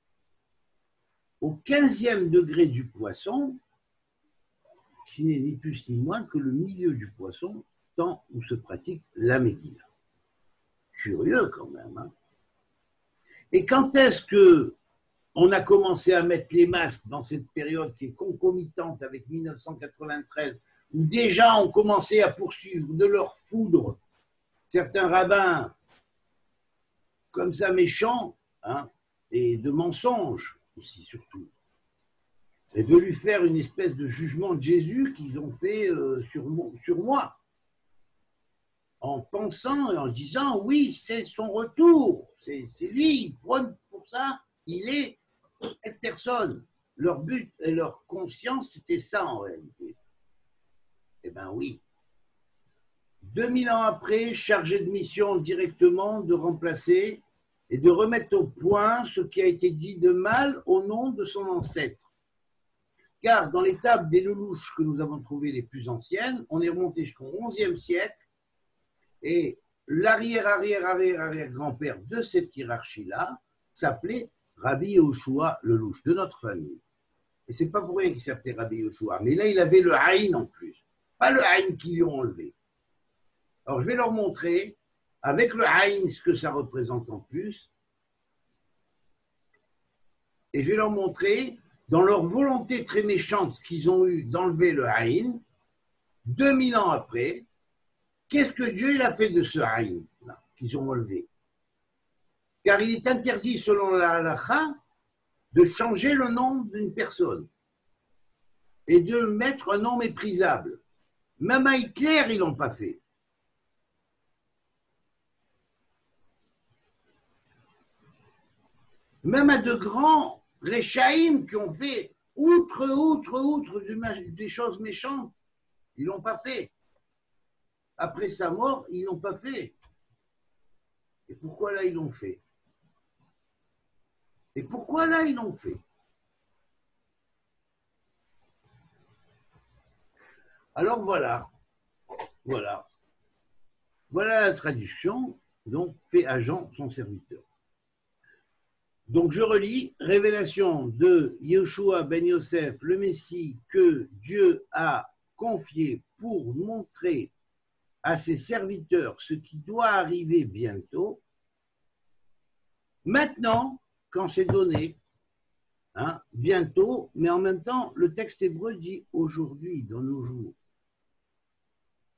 au 15e degré du poisson, qui n'est ni plus ni moins que le milieu du poisson, tant où se pratique la Megillah. Curieux quand même. Hein. Et quand est-ce que on a commencé à mettre les masques dans cette période qui est concomitante avec 1993, où déjà on commençait à poursuivre de leur foudre certains rabbins comme ça méchants, hein, et de mensonges aussi surtout, et de lui faire une espèce de jugement de Jésus qu'ils ont fait sur moi, en pensant et en disant oui, c'est son retour, c'est lui, il prône pour ça, il est cette personne. Leur but et leur conscience, c'était ça en réalité. Eh bien oui. 2000 ans après, chargé de mission directement de remplacer et de remettre au point ce qui a été dit de mal au nom de son ancêtre. Car dans les tables des Lelouch que nous avons trouvées les plus anciennes, on est remonté jusqu'au XIe siècle et l'arrière-arrière-arrière-arrière-grand-père de cette hiérarchie-là s'appelait Rabbi Yoshua Lelouch, de notre famille. Et c'est pas pour rien qu'il s'appelait Rabbi Yoshua, mais là il avait le Haïn en plus, pas le Haïn qu'ils lui ont enlevé. Alors je vais leur montrer avec le Haïn ce que ça représente en plus, et je vais leur montrer dans leur volonté très méchante qu'ils ont eu d'enlever le Haïn, 2000 ans après, qu'est-ce que Dieu il a fait de ce Haïn qu'ils ont enlevé? Car il est interdit, selon la halakha, de changer le nom d'une personne et de mettre un nom méprisable. Même à Hitler, ils ne l'ont pas fait. Même à de grands Réchaïm qui ont fait outre des choses méchantes, ils ne l'ont pas fait. Après sa mort, ils ne l'ont pas fait. Et pourquoi là, ils l'ont fait? Et pourquoi là, ils l'ont fait? Alors voilà. Voilà la traduction, donc, fait à Jean, son serviteur. Donc je relis, révélation de Yoshua ben Yosef, le Messie, que Dieu a confié pour montrer à ses serviteurs ce qui doit arriver bientôt. Maintenant, quand c'est donné, hein, bientôt, mais en même temps, le texte hébreu dit aujourd'hui, dans nos jours.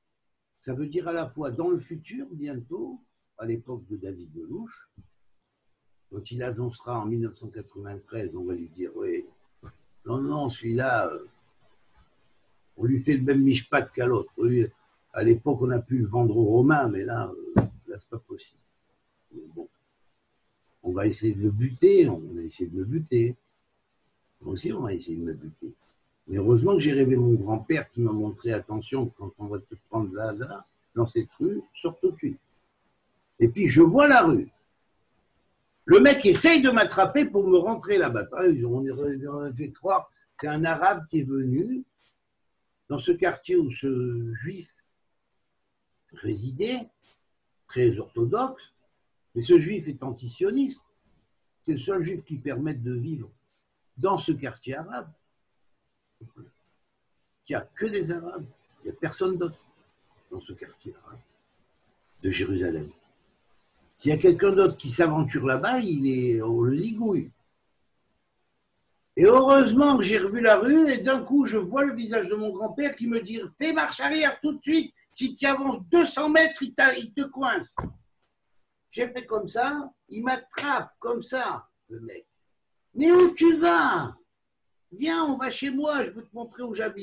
Ça veut dire à la fois dans le futur, bientôt, à l'époque de David Delouche, quand il annoncera en 1993, on va lui dire, oui, non, non, celui-là, on lui fait le même mishpat qu'à l'autre. À l'époque, on a pu le vendre aux Romains, mais là c'est pas possible. Mais bon, on va essayer de le buter, on va essayer de le buter. Moi aussi, on va essayer de me buter. Mais heureusement que j'ai rêvé mon grand-père qui m'a montré, attention, quand on va te prendre là, dans cette rue, sors tout de suite. Et puis, je vois la rue. Le mec essaye de m'attraper pour me rentrer là-bas. On a fait croire que c'est un arabe qui est venu dans ce quartier où ce juif résidait, très orthodoxe, mais ce juif est antisioniste. C'est le seul juif qui permette de vivre dans ce quartier arabe. Il n'y a que des arabes, il n'y a personne d'autre dans ce quartier arabe de Jérusalem. S'il y a quelqu'un d'autre qui s'aventure là-bas, on le zigouille. Et heureusement que j'ai revu la rue et d'un coup, je vois le visage de mon grand-père qui me dit « Fais marche arrière tout de suite, si tu avances 200 mètres, il te coince. » J'ai fait comme ça, il m'attrape comme ça, le mec. « Mais où tu vas? Viens, on va chez moi, je veux te montrer où j'habite. »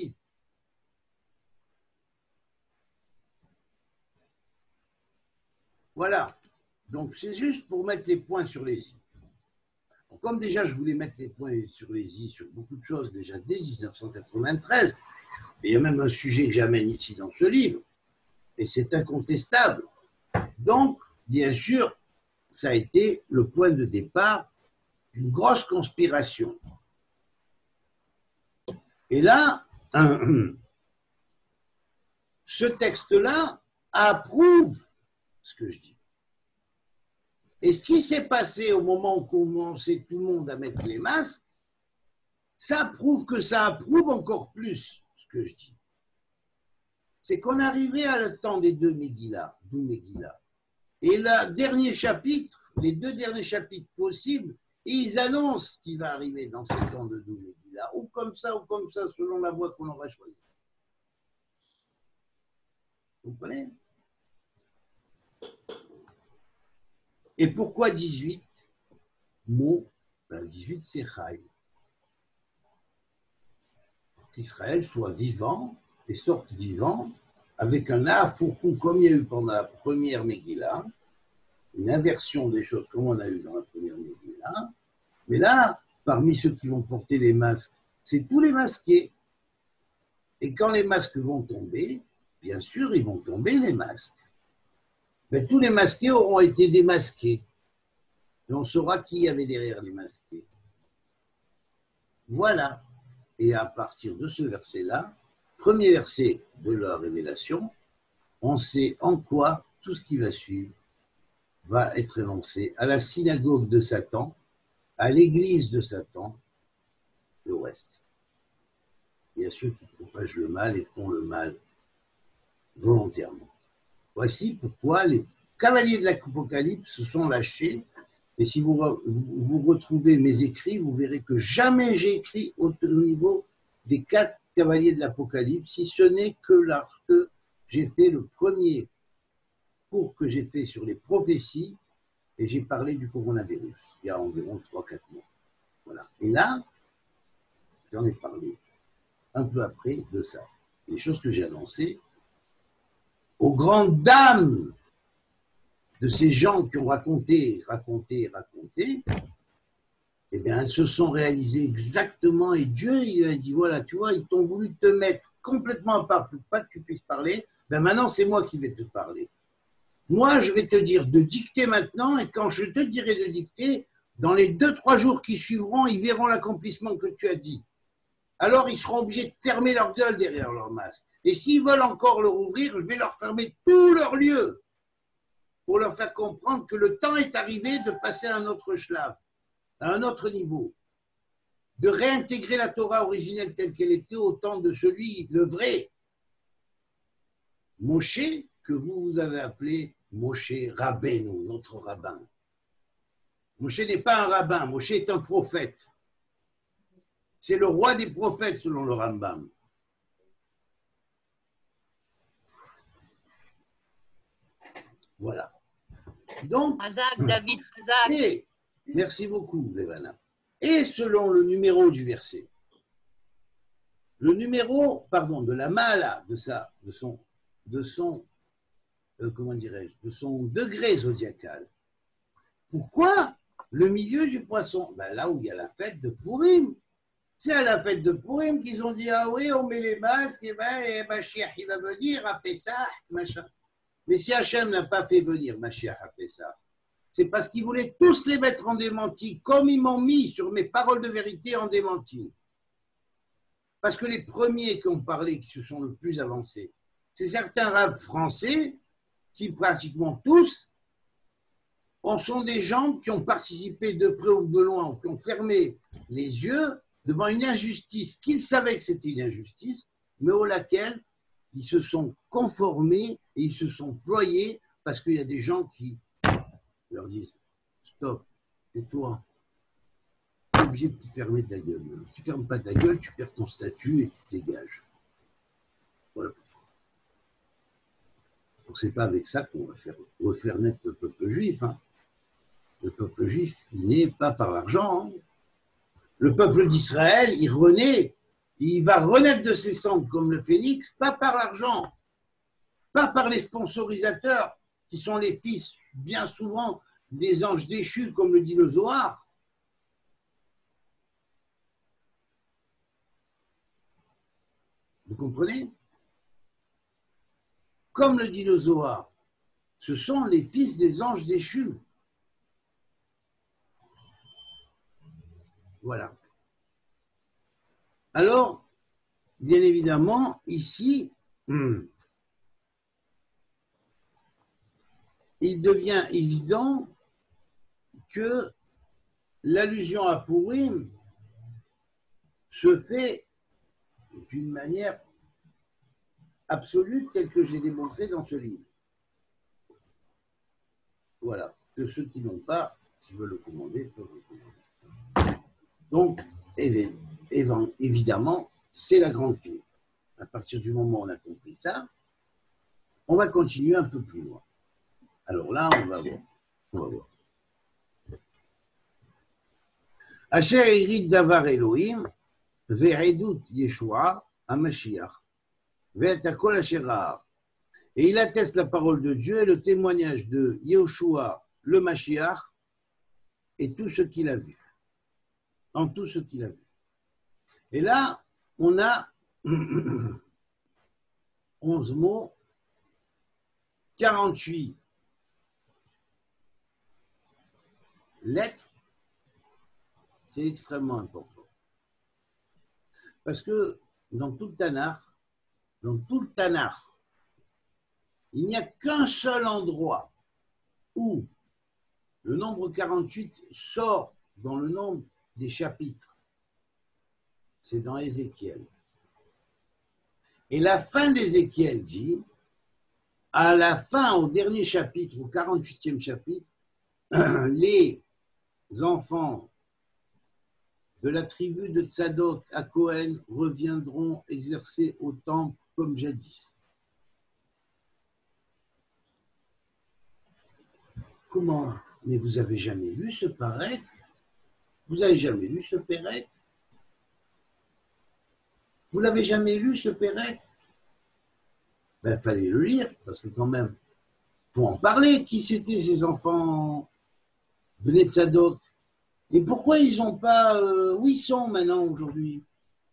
Voilà. Donc, c'est juste pour mettre les points sur les i. Comme déjà, je voulais mettre les points sur les i sur beaucoup de choses déjà dès 1993, et il y a même un sujet que j'amène ici dans ce livre, et c'est incontestable. Donc, bien sûr, ça a été le point de départ d'une grosse conspiration. Et là, ce texte-là approuve ce que je dis. Et ce qui s'est passé au moment où commençait tout le monde à mettre les masques, ça prouve que ça approuve encore plus ce que je dis. C'est qu'on arrivait à le temps des deux Megillah. Et le dernier chapitre, les deux derniers chapitres possibles, ils annoncent ce qui va arriver dans ces temps de deux Megillah, ou comme ça, selon la voie qu'on aura choisie. Vous comprenez? Et pourquoi 18 mots? 18, c'est Chai. Pour qu'Israël soit vivant et sorte vivant, avec un afourkou comme il y a eu pendant la première Megillah, une inversion des choses comme on a eu dans la première Megillah. Mais là, parmi ceux qui vont porter les masques, c'est tous les masqués. Et quand les masques vont tomber, bien sûr, ils vont tomber les masques. Mais tous les masqués auront été démasqués. Et on saura qui y avait derrière les masqués. Voilà. Et à partir de ce verset-là, premier verset de la révélation, on sait en quoi tout ce qui va suivre va être énoncé à la synagogue de Satan, à l'église de Satan, et au reste. Il y a ceux qui propagent le mal et font le mal volontairement. Voici pourquoi les cavaliers de l'Apocalypse se sont lâchés. Et si vous retrouvez mes écrits, vous verrez que jamais j'ai écrit au niveau des 4 cavaliers de l'Apocalypse, si ce n'est que lorsque j'ai fait le premier cours que j'ai fait sur les prophéties et j'ai parlé du coronavirus, il y a environ 3-4 mois. Voilà. Et là, j'en ai parlé un peu après de ça. Les choses que j'ai annoncées, aux grandes dames de ces gens qui ont raconté, eh bien, elles se sont réalisées exactement. Et Dieu, il a dit, voilà, tu vois, ils t'ont voulu te mettre complètement à part pour pas que tu puisses parler. Ben maintenant, c'est moi qui vais te parler. Moi, je vais te dire de dicter maintenant. Et quand je te dirai de dicter, dans les 2-3 jours qui suivront, ils verront l'accomplissement que tu as dit. Alors, ils seront obligés de fermer leur gueule derrière leur masque. Et s'ils veulent encore le rouvrir, je vais leur fermer tous leurs lieux pour leur faire comprendre que le temps est arrivé de passer à un autre shlav, à un autre niveau, de réintégrer la Torah originelle telle qu'elle était au temps de celui, le vrai, Moshe, que vous avez appelé Moshe Rabbeinu, notre rabbin. Moshe n'est pas un rabbin, Moshe est un prophète. C'est le roi des prophètes selon le Rambam. Voilà. Donc, Razak, David Razak. et, merci beaucoup, Levana. Et selon le numéro du verset, le numéro, pardon, de la mala, comment dirais-je, de son degré zodiacal. Pourquoi le milieu du poisson? Ben là où il y a la fête de Pourim. C'est à la fête de Pourim qu'ils ont dit, ah oui, on met les masques, et ben, Mashiach, il va venir à Pessah, machin. Mais si Hachem n'a pas fait venir Mashiach à Pessah, c'est parce qu'ils voulaient tous les mettre en démenti, comme ils m'ont mis sur mes paroles de vérité en démenti. Parce que les premiers qui ont parlé, qui se sont le plus avancés, c'est certains rabbins français, qui pratiquement tous, sont des gens qui ont participé de près ou de loin, qui ont fermé les yeux devant une injustice, qu'ils savaient que c'était une injustice, mais au laquelle ils se sont conformés et ils se sont ployés parce qu'il y a des gens qui leur disent « Stop, tais-toi, tu es obligé de te fermer ta gueule. Si tu ne fermes pas ta gueule, tu perds ton statut et tu te dégages. » Voilà. Donc c'est pas avec ça qu'on va refaire naître le peuple juif. Hein. Le peuple juif, il n'est pas par l'argent. Hein. Le peuple d'Israël, il renaît. Il va renaître de ses cendres comme le phénix, pas par l'argent, pas par les sponsorisateurs, qui sont les fils, bien souvent, des anges déchus, comme le dit le Zohar. Vous comprenez? Comme le dit le Zohar, ce sont les fils des anges déchus. Voilà. Alors, bien évidemment, ici, il devient évident que l'allusion à Pourim se fait d'une manière absolue, telle que j'ai démontré dans ce livre. Voilà. Que ceux qui n'ont pas, qui veulent le commander, peuvent le commander. Donc, évidemment, c'est la grande clé. À partir du moment où on a compris ça, on va continuer un peu plus loin. Alors là, on va voir. Asher irid davar Elohim, ve'edut Yeshua HaMashiach, ve'etakol asher ra'ah. Et il atteste la parole de Dieu et le témoignage de Yeshua, le Mashiach, et tout ce qu'il a vu. En tout ce qu'il a vu. Et là, on a 11 mots, 48 lettres. C'est extrêmement important. Parce que dans tout le Tanakh, il n'y a qu'un seul endroit où le nombre 48 sort dans le nombre des chapitres. C'est dans Ézéchiel. Et la fin d'Ézéchiel dit, à la fin, au dernier chapitre, au 48e chapitre, les enfants de la tribu de Tzadok à Cohen reviendront exercer au temple comme jadis. Comment? Mais vous avez jamais lu ce Parek? Vous n'avez jamais lu ce Pérec? Vous l'avez jamais lu ce Pérec? Ben, il fallait le lire, parce que quand même, il faut en parler. Qui c'étaient ces enfants Bnei Tzadok? Et pourquoi ils n'ont pas... où ils sont maintenant, aujourd'hui?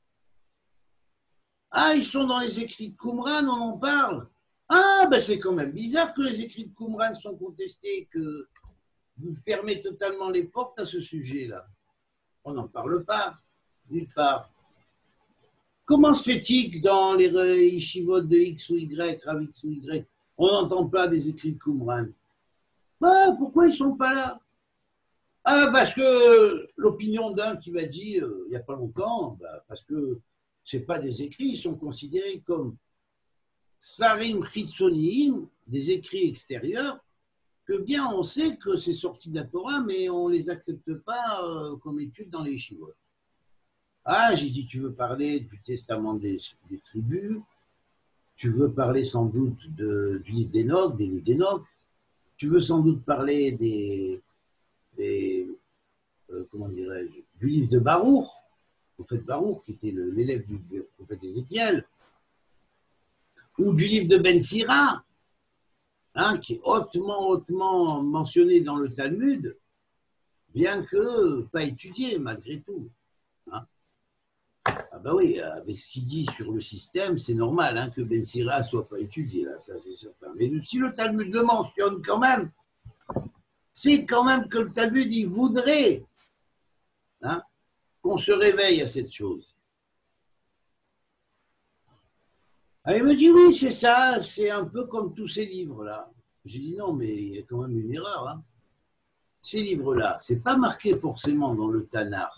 Ah, ils sont dans les écrits de Qumran, on en parle. Ah, ben c'est quand même bizarre que les écrits de Qumran sont contestés, que vous fermez totalement les portes à ce sujet-là. On n'en parle pas, nulle part. Comment se fait-il que dans les yeshivot de X ou Y, Rav X ou Y, on n'entend pas des écrits de Qumran? Bah, pourquoi ils ne sont pas là? Ah, parce que l'opinion d'un qui m'a dit, il n'y a pas longtemps, bah, parce que ce n'est pas des écrits, ils sont considérés comme Sfarim Chitsoniim, des écrits extérieurs, que bien on sait que c'est sorti de la Torah, mais on ne les accepte pas comme étude dans les yeshivot. Ah, j'ai dit, tu veux parler du testament des tribus, tu veux parler sans doute du livre d'Enoch, des livres d'Enoch. tu veux sans doute parler comment dirais-je, du livre de Baruch, le prophète Baruch, qui était l'élève du prophète Ézéchiel, ou du livre de Ben Sira, hein, qui est hautement mentionné dans le Talmud, bien que pas étudié malgré tout. Hein. Ah ben oui, avec ce qu'il dit sur le système, c'est normal hein, que Ben Sira ne soit pas étudié, là, ça c'est certain. Mais si le Talmud le mentionne quand même, c'est quand même que le Talmud, il voudrait hein, qu'on se réveille à cette chose. Ah, il me dit, oui, c'est ça, c'est un peu comme tous ces livres-là. J'ai dit, non, mais il y a quand même une erreur. Hein. Ces livres-là, ce n'est pas marqué forcément dans le Tanakh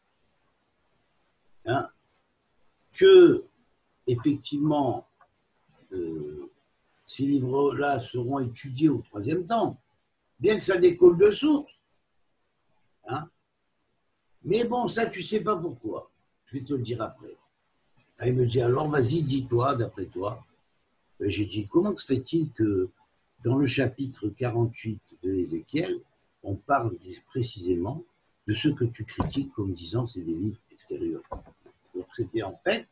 hein, que, effectivement, ces livres-là seront étudiés au troisième temps, bien que ça découle de source. Hein. Mais bon, ça, tu ne sais pas pourquoi. Je vais te le dire après. Ah, il me dit, alors vas-y, dis-toi, d'après toi. Et j'ai dit, comment se fait-il que dans le chapitre 48 de Ézéchiel, on parle précisément de ce que tu critiques comme disant c'est des livres extérieurs. Donc c'était en fait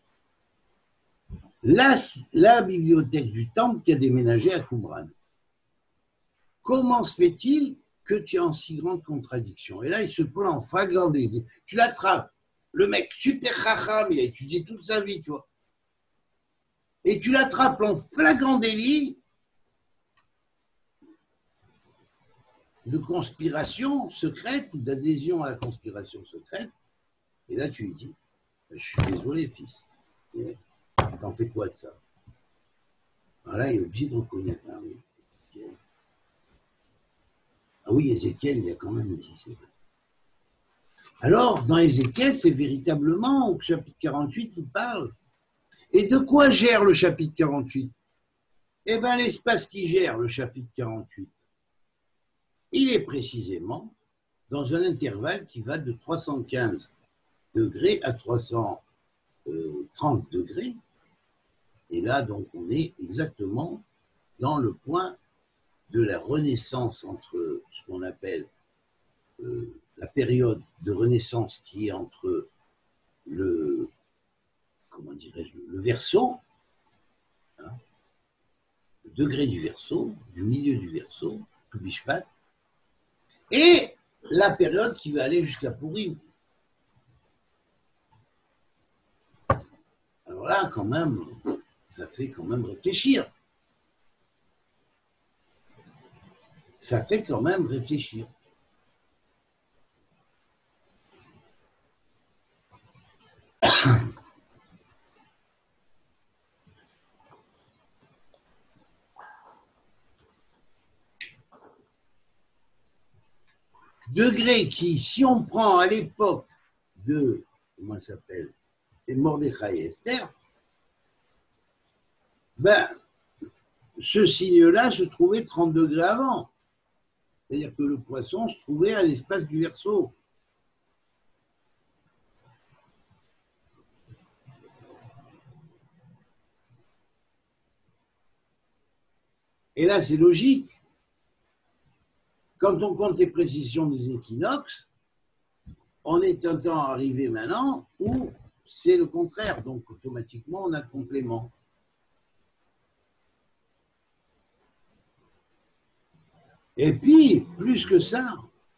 la bibliothèque du temple qui a déménagé à Qumran. Comment se fait-il que tu es en si grande contradiction? Et là, il se prend en flagrant délit. Tu l'attrapes. Le mec super chacham, il a étudié toute sa vie, tu vois. Et tu l'attrapes en flagrant délit de conspiration secrète ou d'adhésion à la conspiration secrète. Et là, tu lui dis, je suis désolé, fils. T'en fais quoi de ça? Alors là, il est obligé de reconnaître. Ah oui, Ézéchiel. Ah oui, Ézéchiel, il a quand même dit, c'est vrai. Alors, dans Ézéchiel, c'est véritablement, au chapitre 48, il parle. Et de quoi gère le chapitre 48? Eh bien, l'espace qui gère le chapitre 48, il est précisément dans un intervalle qui va de 315 degrés à 330 degrés. Et là, donc, on est exactement dans le point de la renaissance entre ce qu'on appelle la période de renaissance qui est entre le Verseau, hein, le degré du Verseau, du milieu du Verseau, tout Bishvat, et la période qui va aller jusqu'à Pourim. Alors là, quand même, ça fait quand même réfléchir. Ça fait quand même réfléchir. Degré qui, si on prend à l'époque de, comment ça s'appelle, Mordechai et Esther, ben, ce signe-là se trouvait 30 degrés avant. C'est-à-dire que le poisson se trouvait à l'espace du Verseau. Et là, c'est logique. Quand on compte les précisions des équinoxes, on est un temps arrivé maintenant où c'est le contraire. Donc, automatiquement, on a le complément. Et puis, plus que ça,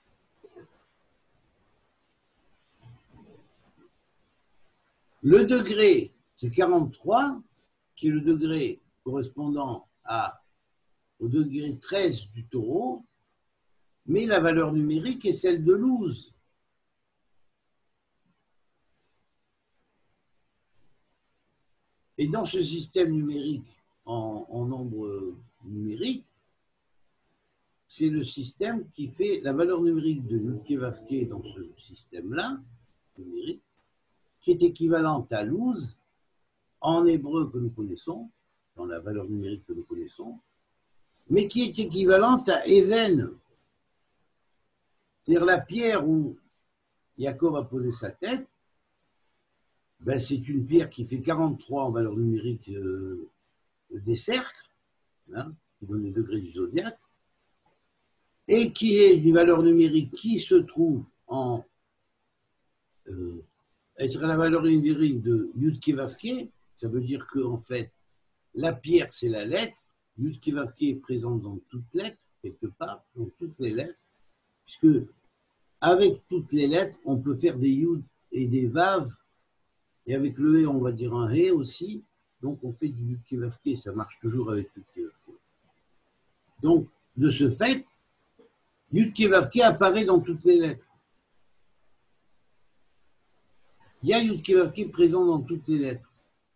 le degré, c'est 43, qui est le degré correspondant au degré 13 du taureau, mais la valeur numérique est celle de 12. Et dans ce système numérique, en nombre numérique, c'est le système qui fait la valeur numérique de Yudke Vavke dans ce système-là, numérique, qui est équivalente à 12 en hébreu que nous connaissons, dans la valeur numérique que nous connaissons, mais qui est équivalente à Even, c'est-à-dire la pierre où Yaakov a posé sa tête, ben c'est une pierre qui fait 43 en valeur numérique des cercles, hein, qui donne les degrés du zodiaque, et qui est une valeur numérique qui se trouve en être la valeur numérique de Yud-Kevavke, ça veut dire que en fait, la pierre, c'est la lettre, Yud-Kevavke est présente dans toutes lettres, quelque part, dans toutes les lettres, puisque avec toutes les lettres, on peut faire des Yud et des Vav, et avec le He, on va dire un He aussi, donc on fait du Yud-Kevavke, ça marche toujours avec Yud-Kevavke. Donc, de ce fait, Yud-Kevavke apparaît dans toutes les lettres. Il y a Yud-Kevavke présent dans toutes les lettres.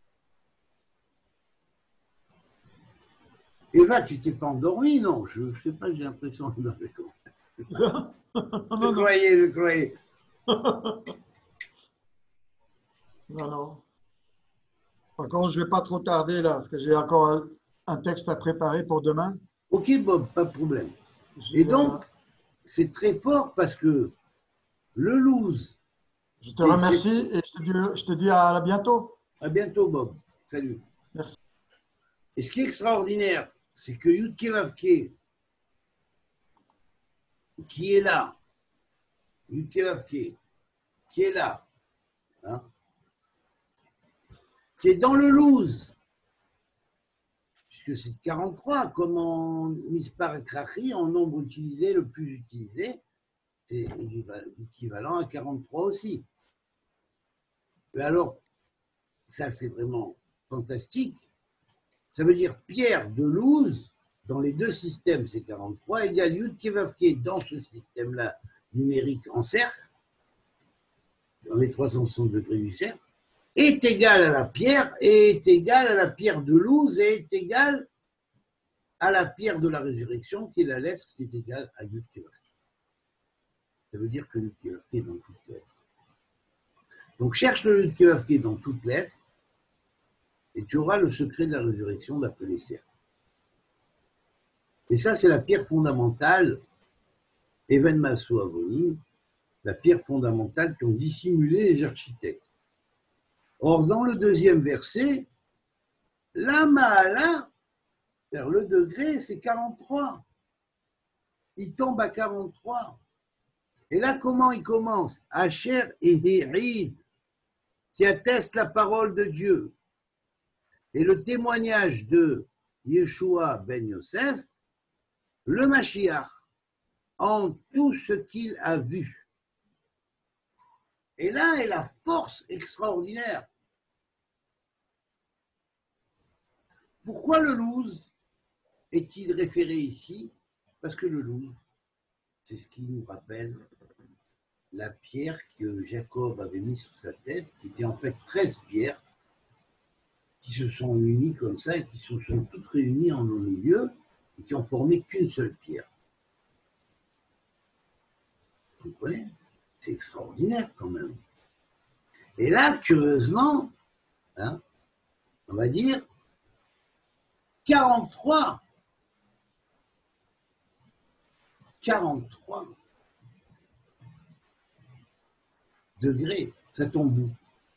Eva, tu t'es pas endormi, non? Je ne sais pas, j'ai l'impression de Je croyais. Non, non. Par contre, je ne vais pas trop tarder là, parce que j'ai encore un texte à préparer pour demain. Ok, Bob, pas de problème. Et donc, c'est très fort parce que le loose. Je te remercie et je te dis à bientôt. À bientôt, Bob. Salut. Merci. Et ce qui est extraordinaire, c'est que Yud-Kevavke, qui est là, Yud-Kevavke, qui est là, hein, qui est dans le loose, puisque c'est 43, comme en Mispar Krachi, en nombre utilisé, le plus utilisé, c'est équivalent à 43 aussi. Mais alors, ça c'est vraiment fantastique. Ça veut dire pierre de loose, dans les deux systèmes, c'est 43, égale Yud-Kevavke dans ce système-là numérique en cercle, dans les 360 degrés du cercle, est égal à la pierre, et est égal à la pierre de loose, et est égal à la pierre de la résurrection, qui est la lettre qui est égale à Yud-Kevavke. Ça veut dire que Yud-Kevavke est dans toutes lettres. Donc cherche le Yud-Kevavke dans toutes lettres, et tu auras le secret de la résurrection d'après les cercles. Et ça, c'est la pierre fondamentale, Even Maso Avonim, la pierre fondamentale qu'ont dissimulé les architectes. Or, dans le deuxième verset, la Maala, vers le degré, c'est 43. Il tombe à 43. Et là, comment il commence? Asher et Hérid, qui atteste la parole de Dieu. Et le témoignage de Yeshua ben Yosef, le Mashiach, en tout ce qu'il a vu. Et là est la force extraordinaire. Pourquoi le louz est-il référé ici? Parce que le louz, c'est ce qui nous rappelle la pierre que Jacob avait mise sur sa tête, qui était en fait 13 pierres, qui se sont unies comme ça et qui se sont toutes réunies en au milieu et qui ont formé qu'une seule pierre. Vous comprenez? C'est extraordinaire quand même. Et là, curieusement, hein, on va dire 43 degrés, ça tombe où?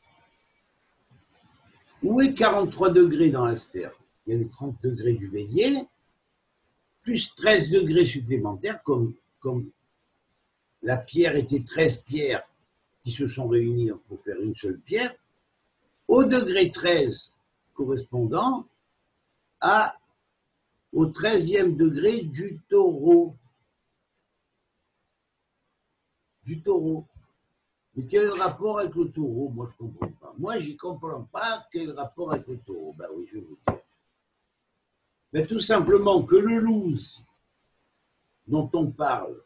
Où est 43 degrés dans la sphère? Il y a les 30 degrés du bélier, plus 13 degrés supplémentaires, comme la pierre était 13 pierres qui se sont réunies pour faire une seule pierre, au degré 13 correspondant au 13e degré du taureau. Du taureau. Mais quel est le rapport avec le taureau? Moi, je ne comprends pas. Moi, je n'y comprends pas quel est le rapport avec le taureau. Ben oui, je vais vous dire. Mais tout simplement que le louz dont on parle,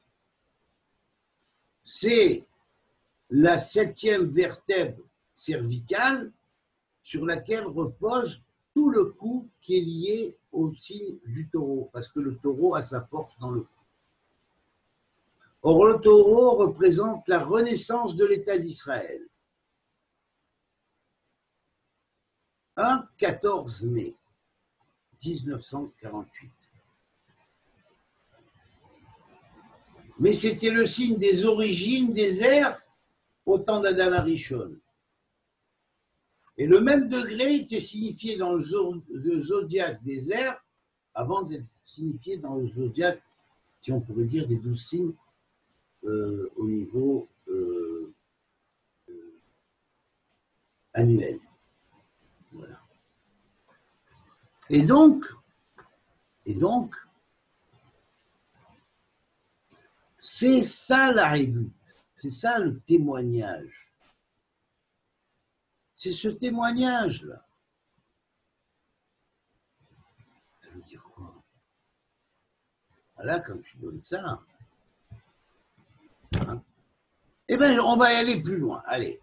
c'est la 7e vertèbre cervicale sur laquelle repose tout le cou qui est lié au signe du taureau, parce que le taureau a sa force dans le cou. Or, le taureau représente la renaissance de l'État d'Israël. Un 14 mai 1948. Mais c'était le signe des origines des ères au temps d'Adam Arishon. Et le même degré était signifié dans le zodiaque des ères avant d'être signifié dans le zodiaque si on pourrait dire, des 12 signes au niveau annuel. Voilà. Et donc, c'est ça la rébutte, c'est ça le témoignage. C'est ce témoignage-là. Ça veut dire quoi? Voilà, quand tu donnes ça, hein, eh bien, on va y aller plus loin. Allez.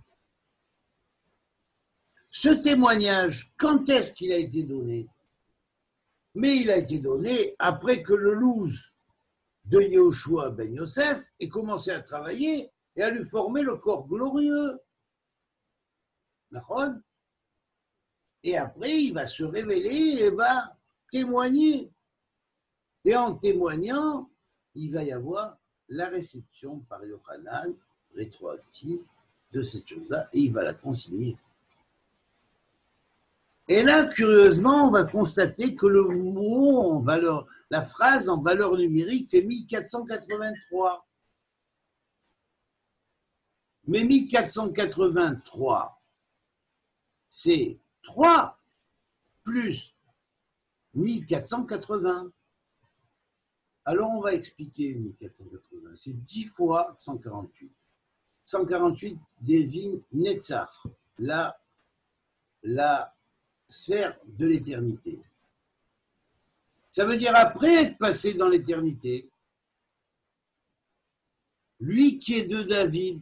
Ce témoignage, quand est-ce qu'il a été donné? Mais il a été donné après que le louz de Yehoshua ben Yosef ait commencé à travailler et à lui former le corps glorieux. D'accord? Et après, il va se révéler et va témoigner. Et en témoignant, il va y avoir la réception par Yochanan rétroactive de cette chose-là et il va la consigner. Et là, curieusement, on va constater que le mot en valeur, la phrase en valeur numérique fait 1483. Mais 1483, c'est 3 plus 1480. Alors, on va expliquer 1480. C'est 10 fois 148. 148 désigne Netzach, la sphère de l'éternité. Ça veut dire après être passé dans l'éternité, lui qui est de David,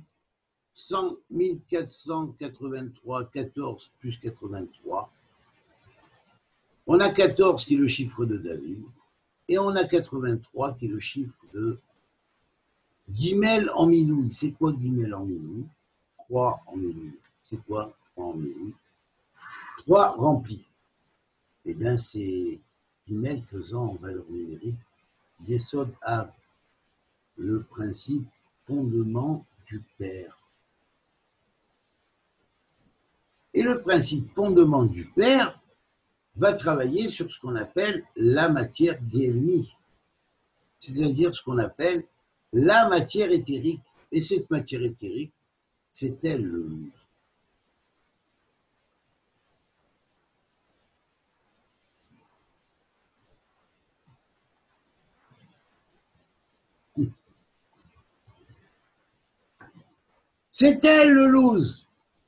1483, 14 plus 83, on a 14 qui est le chiffre de David, et on a 83 qui est le chiffre de Gimel en Milou. C'est quoi Gimel en Milou? 3 en Milou. C'est quoi 3 en Milou? 3 remplis. Eh bien, c'est Gimel faisant en valeur numérique Yesod Av, le principe fondement du Père. Et le principe fondement du Père va travailler sur ce qu'on appelle la matière guérie, c'est-à-dire ce qu'on appelle la matière éthérique. Et cette matière éthérique, c'est elle le louz. C'est elle le louz.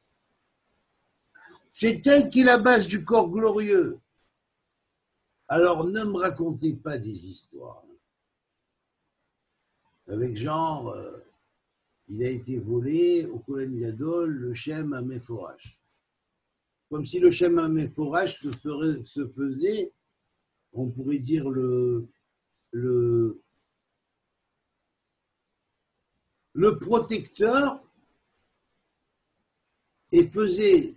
C'est elle qui est la base du corps glorieux. Alors ne me racontez pas des histoires. Avec genre, il a été volé au Kohen Gadol le Shem HaMeforash. Comme si le Shem HaMeforash se faisait, on pourrait dire le protecteur et faisait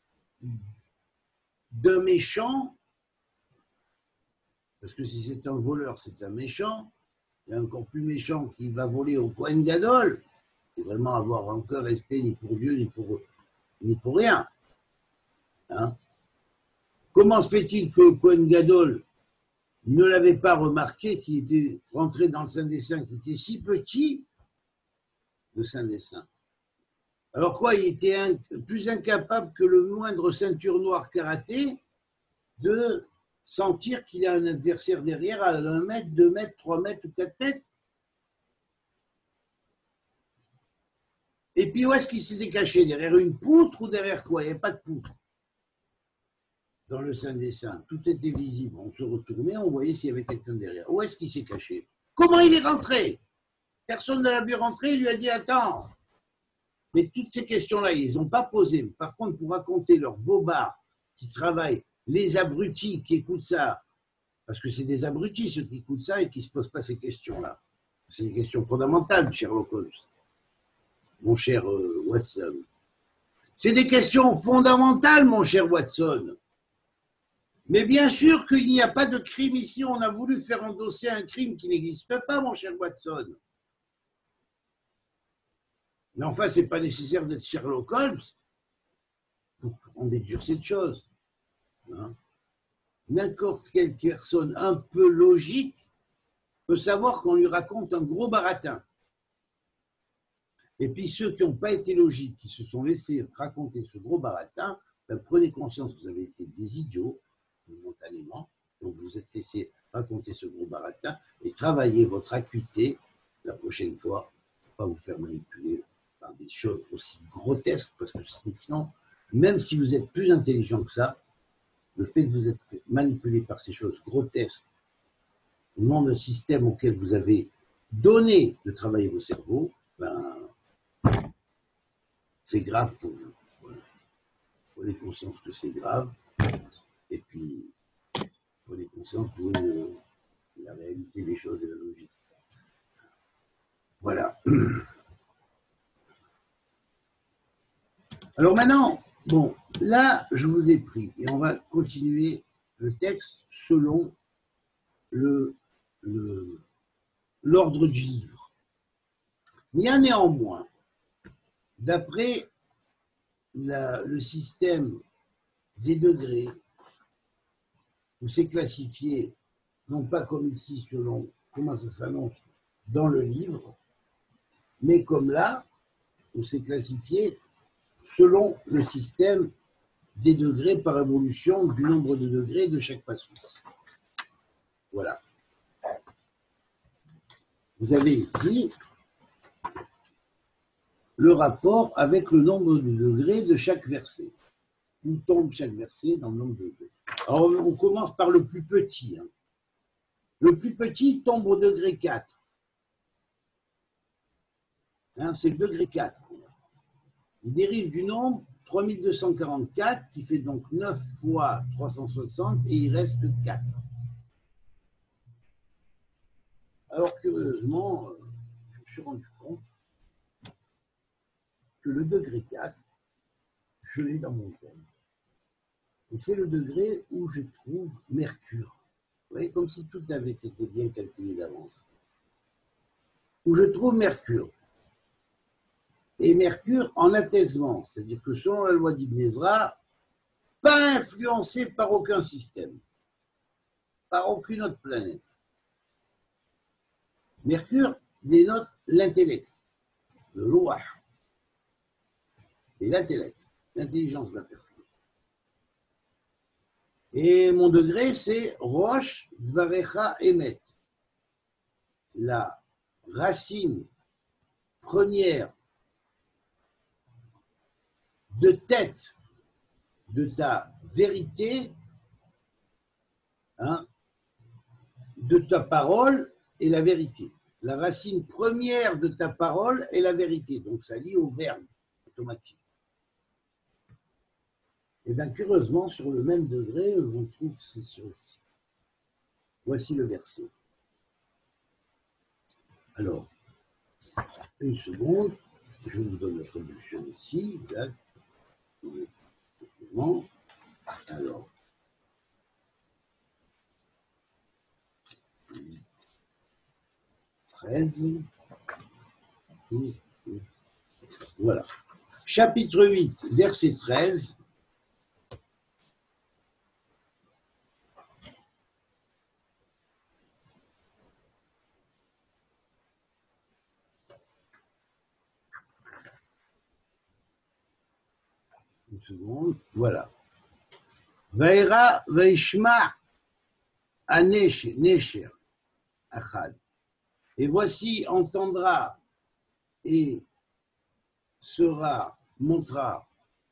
d'un méchant, parce que si c'est un voleur, c'est un méchant, et encore plus méchant qui va voler au Kohen Gadol, c'est vraiment avoir aucun respect ni pour Dieu, ni pour rien. Hein? Comment se fait-il que le Kohen Gadol ne l'avait pas remarqué qu'il était rentré dans le Saint des Saints, qui était si petit, le Saint des Saints? Alors quoi, il était plus incapable que le moindre ceinture noire karaté de sentir qu'il a un adversaire derrière à 1 mètre, 2 mètres, 3 mètres ou 4 mètres. Et puis où est-ce qu'il s'était caché? Derrière une poutre ou derrière quoi? Il n'y avait pas de poutre dans le Saint des Saints. Tout était visible. On se retournait, on voyait s'il y avait quelqu'un derrière. Où est-ce qu'il s'est caché? Comment il est rentré? Personne ne l'a vu rentrer, il lui a dit attends. Mais toutes ces questions-là, ils les ont pas posées. Par contre, pour raconter leurs bobards qui travaillent, les abrutis qui écoutent ça, parce que c'est des abrutis ceux qui écoutent ça et qui ne se posent pas ces questions-là. C'est des questions fondamentales, Sherlock Holmes, mon cher Watson. C'est des questions fondamentales, mon cher Watson. Mais bien sûr qu'il n'y a pas de crime ici. On a voulu faire endosser un crime qui n'existe pas, mon cher Watson. Mais enfin, ce n'est pas nécessaire d'être Sherlock Holmes pour en déduire cette chose. Hein? N'importe quelle personne un peu logique peut savoir qu'on lui raconte un gros baratin. Et puis ceux qui n'ont pas été logiques, qui se sont laissés raconter ce gros baratin, ben, prenez conscience que vous avez été des idiots, momentanément, donc vous êtes laissés raconter ce gros baratin et travaillez votre acuité la prochaine fois, pas vous faire manipuler par des choses aussi grotesques, parce que sinon, même si vous êtes plus intelligent que ça, le fait de vous être fait manipuler par ces choses grotesques, au nom d'un système auquel vous avez donné de travailler vos cerveaux, ben, c'est grave pour vous. Voilà. Prenez conscience que c'est grave, et puis prenez conscience de la réalité des choses et la logique. Voilà. Alors maintenant, bon, là, je vous ai pris, et on va continuer le texte selon l'ordre du livre. Mais il y a néanmoins, d'après le système des degrés, où c'est classifié, non pas comme ici, selon comment ça s'annonce dans le livre, mais comme là, où c'est classifié selon le système des degrés par évolution du nombre de degrés de chaque passage. Voilà. Vous avez ici le rapport avec le nombre de degrés de chaque verset. Où tombe chaque verset dans le nombre de degrés. Alors, on commence par le plus petit. Hein. Le plus petit tombe au degré 4. Hein, c'est le degré 4. Il dérive du nombre 3244, qui fait donc 9 fois 360, et il reste 4. Alors, curieusement, je me suis rendu compte que le degré 4, je l'ai dans mon thème. Et c'est le degré où je trouve Mercure. Vous voyez, comme si tout avait été bien calculé d'avance. Où je trouve Mercure. Et Mercure en apaisement, c'est-à-dire que selon la loi d'Ibn Ezra, pas influencé par aucun système, par aucune autre planète. Mercure dénote l'intellect, le louah, et l'intellect, l'intelligence de la personne. Et mon degré, c'est Rosh Dvarecha Emet, la racine première de tête de ta vérité, hein, de ta parole et la vérité. La racine première de ta parole est la vérité. Donc ça lie au verbe automatique. Et bien curieusement, sur le même degré, on trouve ces choses. Voici le verset. Alors, une seconde, je vous donne la traduction ici. Là. Alors, voilà. Chapitre 8, verset 13. Une seconde, voilà. Vaïra Vaishma Anesher Achad. Et voici entendra et montrera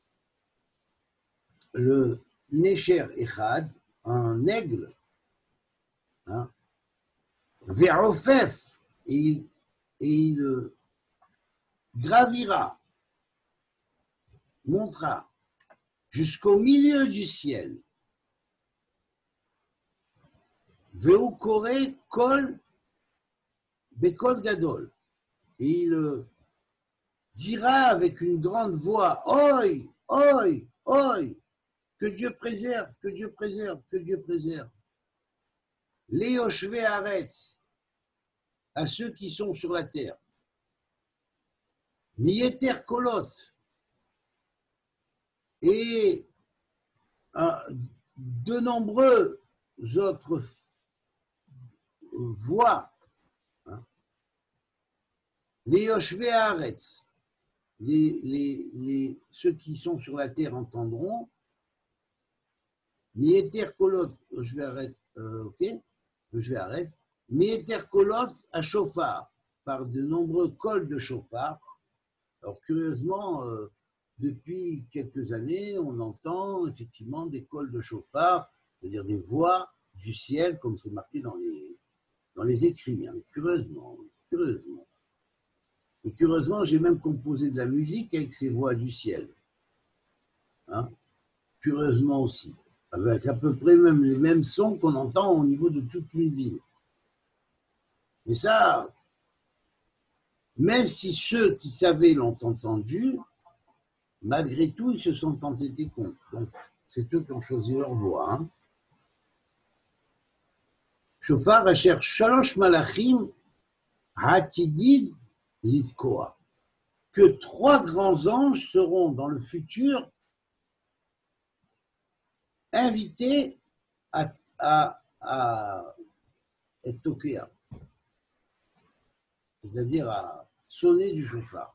le Nesher Echad, un aigle, hein, Ve'ofef, et il gravira, montera jusqu'au milieu du ciel. Ve'ukore kol bekol gadol. Et il dira avec une grande voix, Oi, oi, oi, que Dieu préserve, que Dieu préserve, que Dieu préserve. Les Yoshve Haaretz, à ceux qui sont sur la terre. Mieter Kolot, et de nombreux autres voix Les Yoshve Haaretz, ceux qui sont sur la terre entendront. Mieter Kolot, Yoshve Haaretz, ok, Yoshve Haaretz, Mieter Kolot à chauffard, par de nombreux cols de chauffard. Alors, curieusement, depuis quelques années, on entend effectivement des cols de chauffard, c'est-à-dire des voix du ciel, comme c'est marqué dans les écrits, hein, curieusement. Et curieusement, j'ai même composé de la musique avec ces voix du ciel. Hein, curieusement aussi, avec à peu près même les mêmes sons qu'on entend au niveau de toute une ville. Et ça, même si ceux qui savaient l'ont entendu, malgré tout, ils se sont entêtés contre. Donc, c'est eux qui ont choisi leur voie. Hein. Shofar asher shalosh malachim hatidid litkoa. Que 3 grands anges seront dans le futur invités à être tokéa, c'est-à-dire à sonner du chauffard.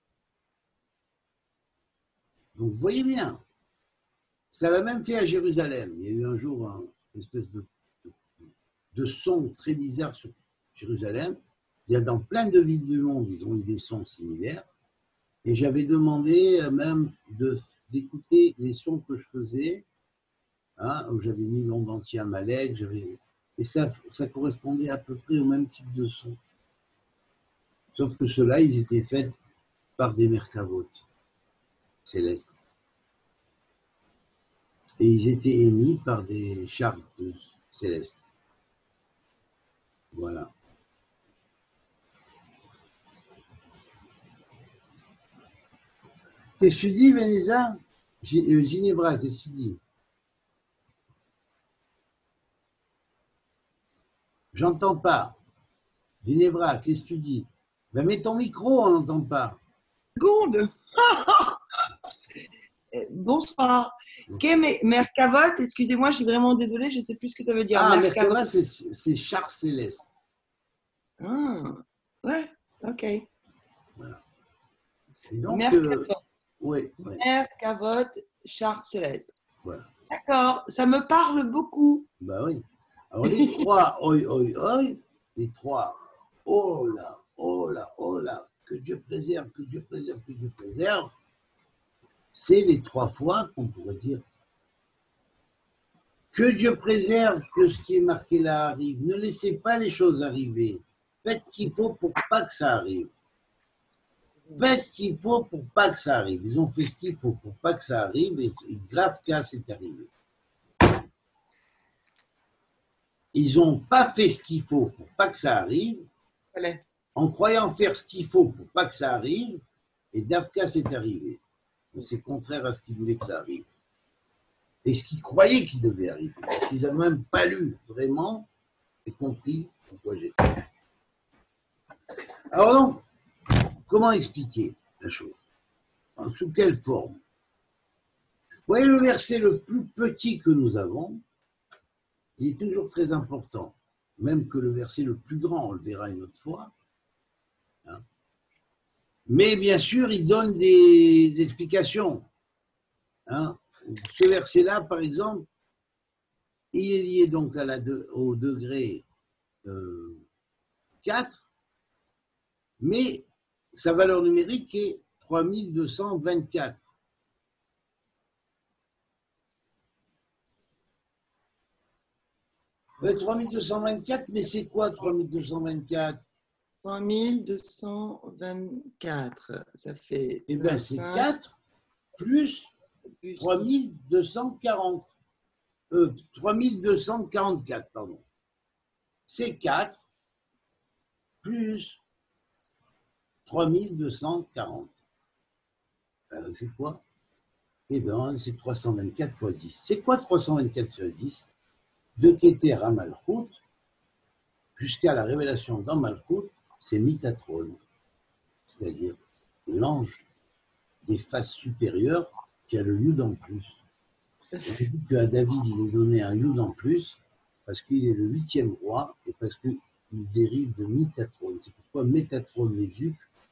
Donc, vous voyez bien, ça l'a même fait à Jérusalem. Il y a eu un jour une espèce de son très bizarre sur Jérusalem. Il y a dans plein de villes du monde, ils ont eu des sons similaires. Et j'avais demandé même d'écouter les sons que je faisais, hein, où j'avais mis l'onde entière à Malek, et ça correspondait à peu près au même type de son. Sauf que ceux-là, ils étaient faits par des merkavot célestes. Et ils étaient émis par des chars célestes. Voilà. Qu'est-ce que tu dis, Vanessa? Ginebra, qu'est-ce que tu dis? J'entends pas. Ginebra, qu'est-ce que tu dis? Ben, mets ton micro, on n'entend pas. Seconde. Bonsoir. Merkavot, excusez-moi, je suis vraiment désolée, je ne sais plus ce que ça veut dire. Ah, Merkava, c'est char céleste. Ah, ouais, ok. Voilà. Et donc, Merkavot. Oui. Merkavot, char céleste. Voilà. D'accord, ça me parle beaucoup. Ben oui. Alors, les 3, oi, les 3, oh là, que Dieu préserve, que Dieu préserve, que Dieu préserve, c'est les 3 fois qu'on pourrait dire que Dieu préserve, que ce qui est marqué là arrive. Ne laissez pas les choses arriver. Faites ce qu'il faut pour pas que ça arrive. Faites ce qu'il faut pour pas que ça arrive. Ils ont fait ce qu'il faut pour pas que ça arrive et grave cas c'est arrivé. Ils n'ont pas fait ce qu'il faut pour pas que ça arrive, en croyant faire ce qu'il faut pour pas que ça arrive, et Davka c'est arrivé. Mais c'est contraire à ce qu'ils voulaient que ça arrive. Et ce qu'ils croyaient qu'il devait arriver. Ils n'ont même pas lu vraiment et compris pourquoi j'ai fait. Alors donc, comment expliquer la chose? Sous quelle forme? Vous voyez le verset le plus petit que nous avons, il est toujours très important, même que le verset le plus grand, on le verra une autre fois. Hein. Mais bien sûr, il donne des explications. Hein. Ce verset-là, par exemple, il est lié donc au degré 4, mais sa valeur numérique est 3224. 3224, mais c'est quoi 3224? 3224, ça fait. Eh bien, c'est 4 plus 3240. 3244, pardon. C'est 4 plus 3240. C'est quoi? Eh bien, c'est 324 fois 10. C'est quoi 324 fois 10? De Keter à Malchut, jusqu'à la révélation dans Malchut, c'est Mitatron, c'est-à-dire l'ange des faces supérieures qui a le yud en plus. On dit qu'à David, il est donné un yud en plus parce qu'il est le 8e roi et parce qu'il dérive de Mitatron. C'est pourquoi Métatron Lézuf,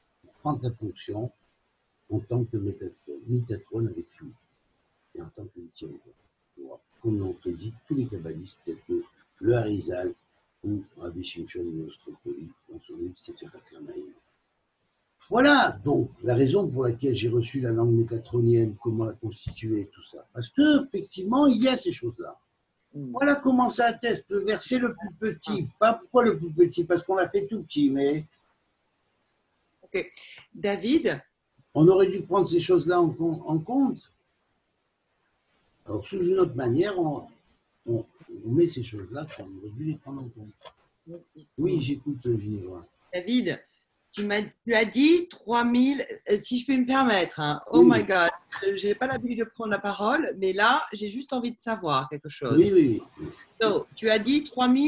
prendre sa fonction en tant que métatron avec lui et en tant que huitième voix. Comme l'ont prédit tous les kabbalistes tels que le Harizal ou Rabbi Shimshon Nostropoli dans son livre Sefer HaKamaim. Voilà donc la raison pour laquelle j'ai reçu la langue métatronienne, comment la constituer, tout ça. Parce que effectivement, il y a ces choses-là. Voilà comment ça atteste. Le verset le plus petit. Pas pourquoi le plus petit, parce qu'on l'a fait tout petit, mais Ok. David, on aurait dû prendre ces choses-là en compte. Alors, sous une autre manière, on met ces choses-là, on aurait dû les prendre en compte. Oui, j'écoute, Ginevra. David, tu as dit 3000, si je peux me permettre. Hein. Oh Oui. my God, je n'ai pas l'habitude de prendre la parole, mais là, j'ai juste envie de savoir quelque chose. Oui, oui, oui. So, tu as dit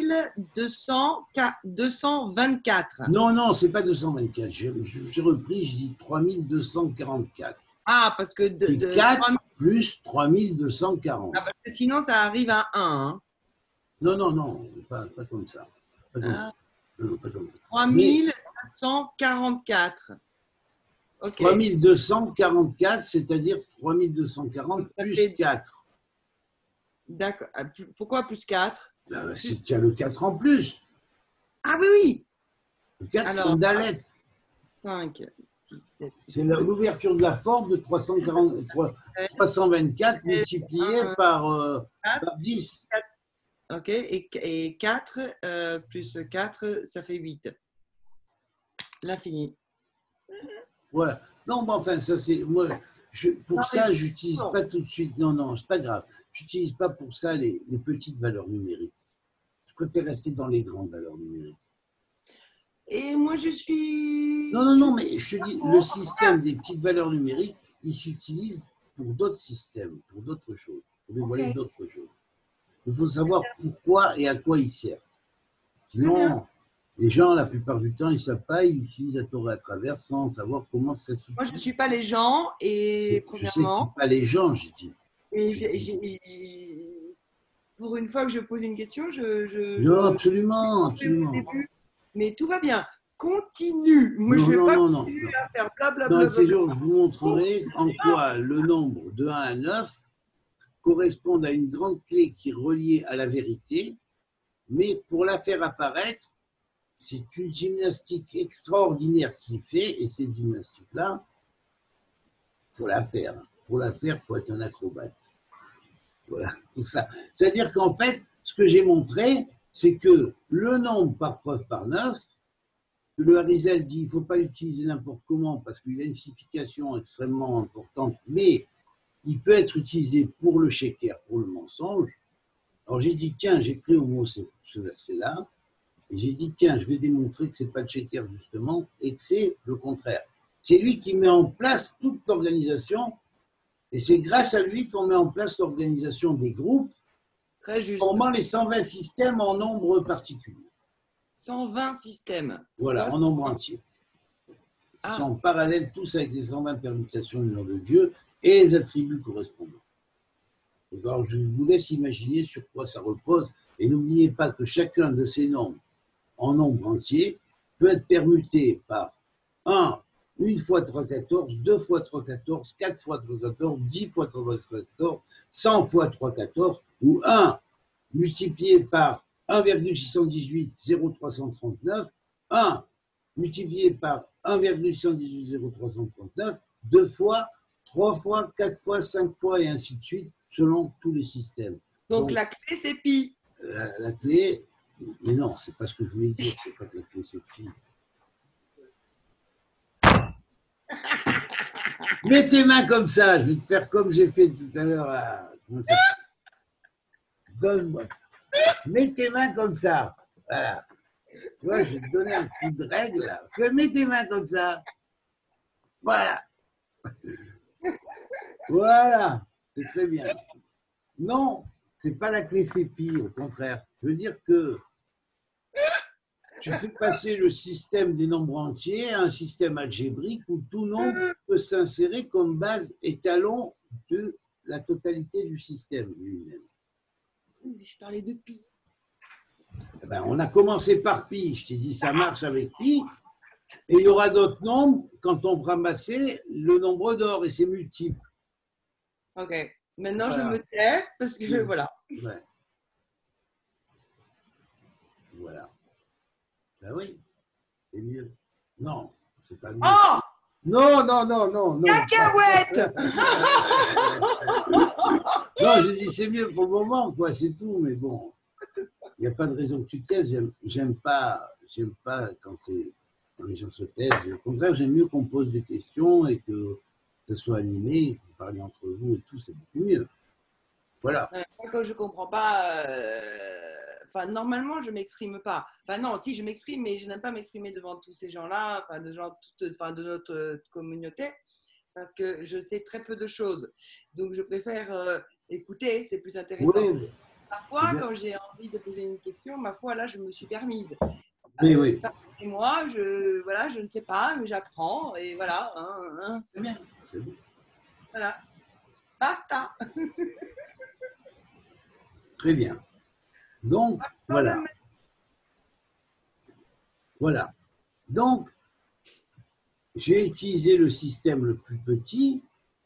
3224. Non, non, c'est pas 224. J'ai repris, je dis 3244. Ah, parce que C'est 4 plus 3240. Ah, parce que sinon, ça arrive à 1. Hein. Non, non, non, pas comme ça. Pas comme Ah. ça. Non, pas comme ça. 3244. Ok. 3244, c'est-à-dire 3240 Ça plus fait- 4. D'accord. Pourquoi plus 4? C'est qu'il y a le 4 en plus. Ah oui, oui. Le 4, c'est Alors, un dalet. 5, 6, 7. C'est l'ouverture de la porte de 324 multiplié par 10. Ok. Et 4 plus 4, ça fait 8. L'infini. Voilà. Non, mais enfin, ça c'est. Moi, pour Non, ça, mais- j'utilise non. pas tout de suite. Non, non, c'est pas grave. J'utilise pas pour ça les petites valeurs numériques. Je préfère rester dans les grandes valeurs numériques. Et moi, je suis. Non, non, non, mais je te dis, le système des petites valeurs numériques, il s'utilise pour d'autres systèmes, pour d'autres choses, pour dévoiler Ok. d'autres choses. Il faut savoir pourquoi et à quoi il sert. Très bien. Sinon, les gens, la plupart du temps, ils ne savent pas, ils utilisent la Torah à travers sans savoir comment ça s'utilise. Moi, je ne suis pas les gens, et Je sais que premièrement, pas les gens, j'ai dit. et pour une fois que je pose une question, Non, absolument, je fais au absolument. début, mais tout va bien. Continue. Moi, je Non, ne vais non, pas non, non, continuer non. à faire blablabla. Dans un de ces jours, je vous montrerai en quoi le nombre de 1 à 9 correspond à une grande clé qui est reliée à la vérité, mais pour la faire apparaître, c'est une gymnastique extraordinaire qui fait, et cette gymnastique-là, il faut la faire. Pour la faire, il faut être un acrobate. Voilà, tout ça. C'est-à-dire qu'en fait, ce que j'ai montré, c'est que le nombre par preuve par 9, que le Harizal dit qu'il ne faut pas l'utiliser n'importe comment parce qu'il a une signification extrêmement importante, mais il peut être utilisé pour le sheker, pour le mensonge. Alors j'ai dit, tiens, j'ai pris au mot ce verset-là, et j'ai dit, tiens, je vais démontrer que ce n'est pas le sheker justement, et que c'est le contraire. C'est lui qui met en place toute l'organisation, et c'est grâce à lui qu'on met en place l'organisation des groupes, Très juste. formant les 120 systèmes en nombre particulier. 120 systèmes. Voilà, en nombre entier. Ils Ah. sont en parallèle tous avec les 120 permutations du nom de Dieu et les attributs correspondants. Alors, je vous laisse imaginer sur quoi ça repose. Et n'oubliez pas que chacun de ces nombres en nombre entier peut être permuté par 1 fois 314, 2 fois 314, 4 fois 314, 10 fois 314, 100 fois 314, ou 1 multiplié par 1,618 0,339, 1 multiplié par 1,618 0,339, 2 fois, 3 fois, 4 fois, 5 fois, et ainsi de suite, selon tous les systèmes. Donc, la clé, c'est pi. La clé, mais non, c'est pas ce que je voulais dire, c'est pas que la clé c'est pi. Mets tes mains comme ça, je vais te faire comme j'ai fait tout à l'heure à. Comment ça s'appelle ? Donne-moi. Mets tes mains comme ça. Voilà. Tu vois, je vais te donner un coup de règle là. Mets tes mains comme ça. Voilà. Voilà. C'est très bien. Non, c'est pas la clé c'est pi, au contraire. Je veux dire que tu fais passer le système des nombres entiers à un système algébrique où tout nombre peut s'insérer comme base étalon de la totalité du système lui-même. Je parlais de pi. Eh ben, on a commencé par pi. Je t'ai dit ça marche avec pi. Et il y aura d'autres nombres quand on va ramasser le nombre d'or et c'est multiple. Ok. Maintenant, Voilà. je me tais parce que voilà. Ouais. Voilà. Ben oui, c'est mieux. Non, c'est pas mieux. Oh, Non, non, non, non, non. cacahuète. Non, j'ai dit c'est mieux pour le moment, quoi, c'est tout, mais bon. Il n'y a pas de raison que tu te taises. J'aime pas quand les gens se taisent. Au contraire, j'aime mieux qu'on pose des questions et que ça soit animé, que vous parliez entre vous et tout, c'est beaucoup mieux. Voilà. Moi, quand je comprends pas, enfin, normalement, je m'exprime pas. Enfin, non, si je m'exprime, mais je n'aime pas m'exprimer devant tous ces gens-là, enfin, de notre communauté, parce que je sais très peu de choses. Donc, je préfère écouter, c'est plus intéressant. Oui, Parfois, bien. quand j'ai envie de poser une question, ma foi, là, je me suis permise. mais oui. Et moi, je ne sais pas, mais j'apprends, et voilà. C'est bien. C'est bien. Voilà. Basta. Très bien. Donc, voilà. Voilà. Donc, j'ai utilisé le système le plus petit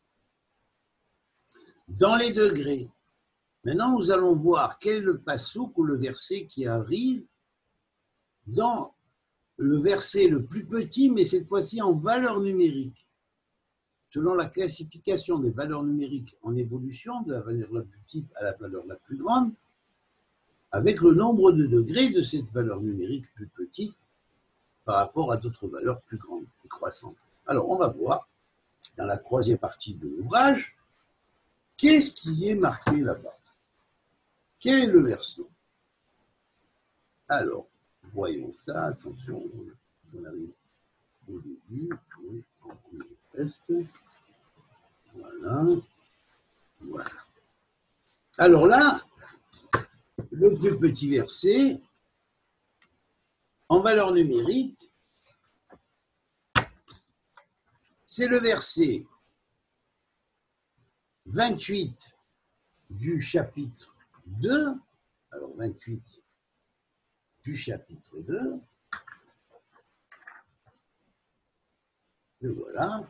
dans les degrés. Maintenant, nous allons voir quel est le passouk ou le verset qui arrive dans le verset le plus petit, mais cette fois-ci en valeur numérique. Selon la classification des valeurs numériques en évolution, de la valeur la plus petite à la valeur la plus grande, avec le nombre de degrés de cette valeur numérique plus petite par rapport à d'autres valeurs plus grandes et croissantes. Alors, on va voir, dans la troisième partie de l'ouvrage, qu'est-ce qui est marqué là-bas? Quel est le verset? Alors, voyons ça, attention, on arrive au début, oui, on y est presque. Voilà. Voilà. Alors là, le plus petit verset, en valeur numérique, c'est le verset 28 du chapitre 2. Alors 28 du chapitre 2. Et voilà.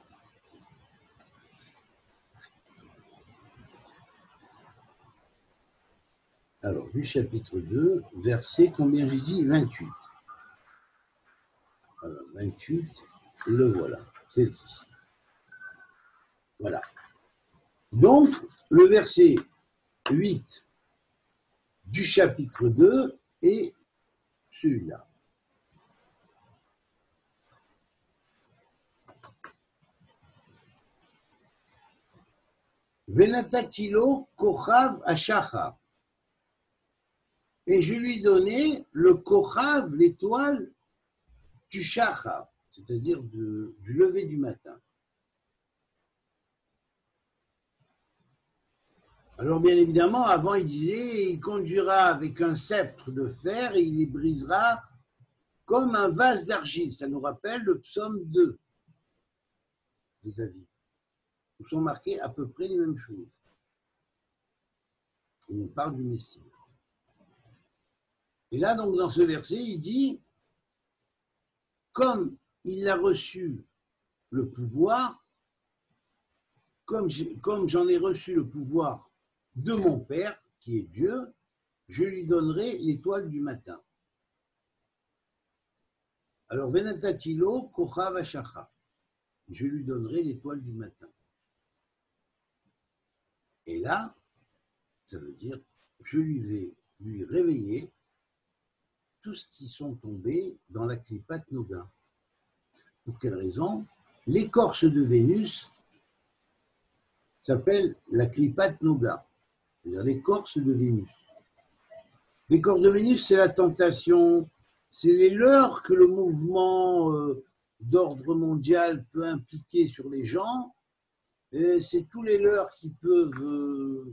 Alors, du chapitre 2, verset, combien j'ai dit? 28. Alors, 28, le voilà. C'est ici. Voilà. Donc, le verset 8 du chapitre 2 est celui-là. Venatatilo kochav ashachar. Et je lui donnai le kochav, l'étoile du shachar, c'est-à-dire du lever du matin. Alors bien évidemment, avant il disait, il conduira avec un sceptre de fer et il les brisera comme un vase d'argile. Ça nous rappelle le psaume 2 de David. Où sont marquées à peu près les mêmes choses. Et on parle du Messie. Et là, donc, dans ce verset, il dit, comme il a reçu le pouvoir, comme j'en ai reçu le pouvoir de mon Père, qui est Dieu, je lui donnerai l'étoile du matin. Alors, Venatatilo kochav ashachar. Je lui donnerai l'étoile du matin. Et là, ça veut dire, je lui vais lui réveiller tous qui sont tombés dans la Klipat Noga. Pour quelle raison? L'écorce de Vénus s'appelle la Klipat Noga, c'est-à-dire l'écorce de Vénus. L'écorce de Vénus, c'est la tentation, c'est les leurres que le mouvement d'ordre mondial peut impliquer sur les gens, et c'est tous les leurres qui peuvent,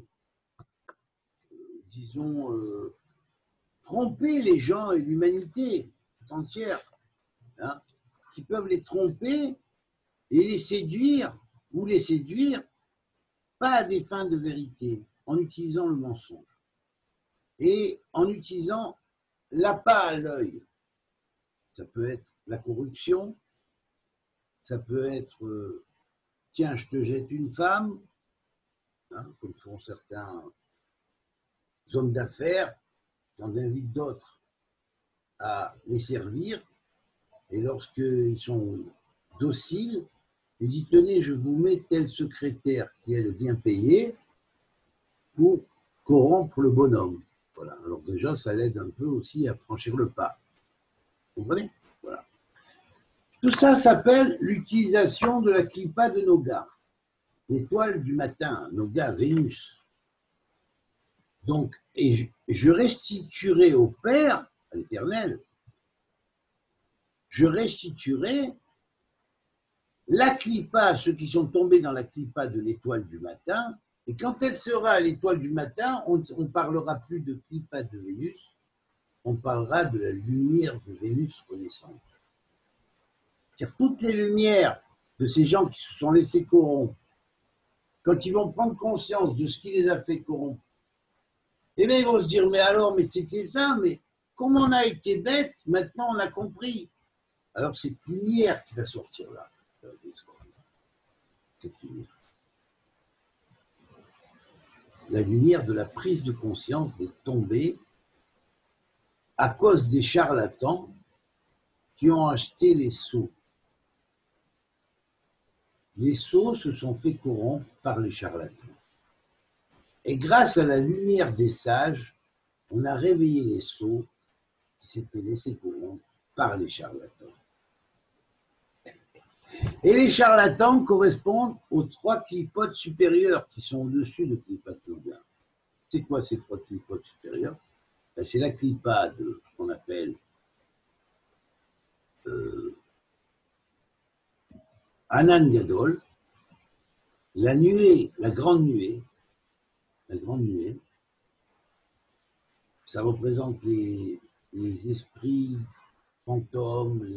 disons, tromper les gens et l'humanité tout entière, hein, qui peuvent les tromper et les séduire, ou les séduire, pas à des fins de vérité, en utilisant le mensonge et en utilisant l'appât à l'œil. Ça peut être la corruption, Ça peut être, tiens, je te jette une femme, hein, comme font certains hommes d'affaires, qui en invitent d'autres à les servir. Et lorsqu'ils sont dociles, ils disent, tenez, je vous mets tel secrétaire qui est le bien payé pour corrompre le bonhomme. Voilà. Alors déjà, ça l'aide un peu aussi à franchir le pas. Vous comprenez? Voilà. Tout ça s'appelle l'utilisation de la clipa de Noga, l'étoile du matin, Noga, Vénus. Donc, et je restituerai au Père, à l'Éternel, je restituerai la clipa, ceux qui sont tombés dans la clipa de l'étoile du matin, et quand elle sera l'étoile du matin, on ne parlera plus de clipa de Vénus, on parlera de la lumière de Vénus renaissante. C'est-à-dire toutes les lumières de ces gens qui se sont laissés corrompre, quand ils vont prendre conscience de ce qui les a fait corrompre, eh bien ils vont se dire, mais alors, mais c'était ça, mais comme on a été bête, maintenant on a compris. Alors cette lumière qui va sortir là, cette lumière. La lumière de la prise de conscience des tombés à cause des charlatans qui ont acheté les sceaux. Les sceaux se sont fait corrompre par les charlatans. Et grâce à la lumière des sages, on a réveillé les sots qui s'étaient laissés corrompre par les charlatans. Et les charlatans correspondent aux trois clipotes supérieures qui sont au-dessus de clipa de Noga. C'est quoi ces trois clipotes supérieures? C'est la clipa de ce qu'on appelle Anan Gadol, la nuée, la grande nuée, ça représente les esprits fantômes,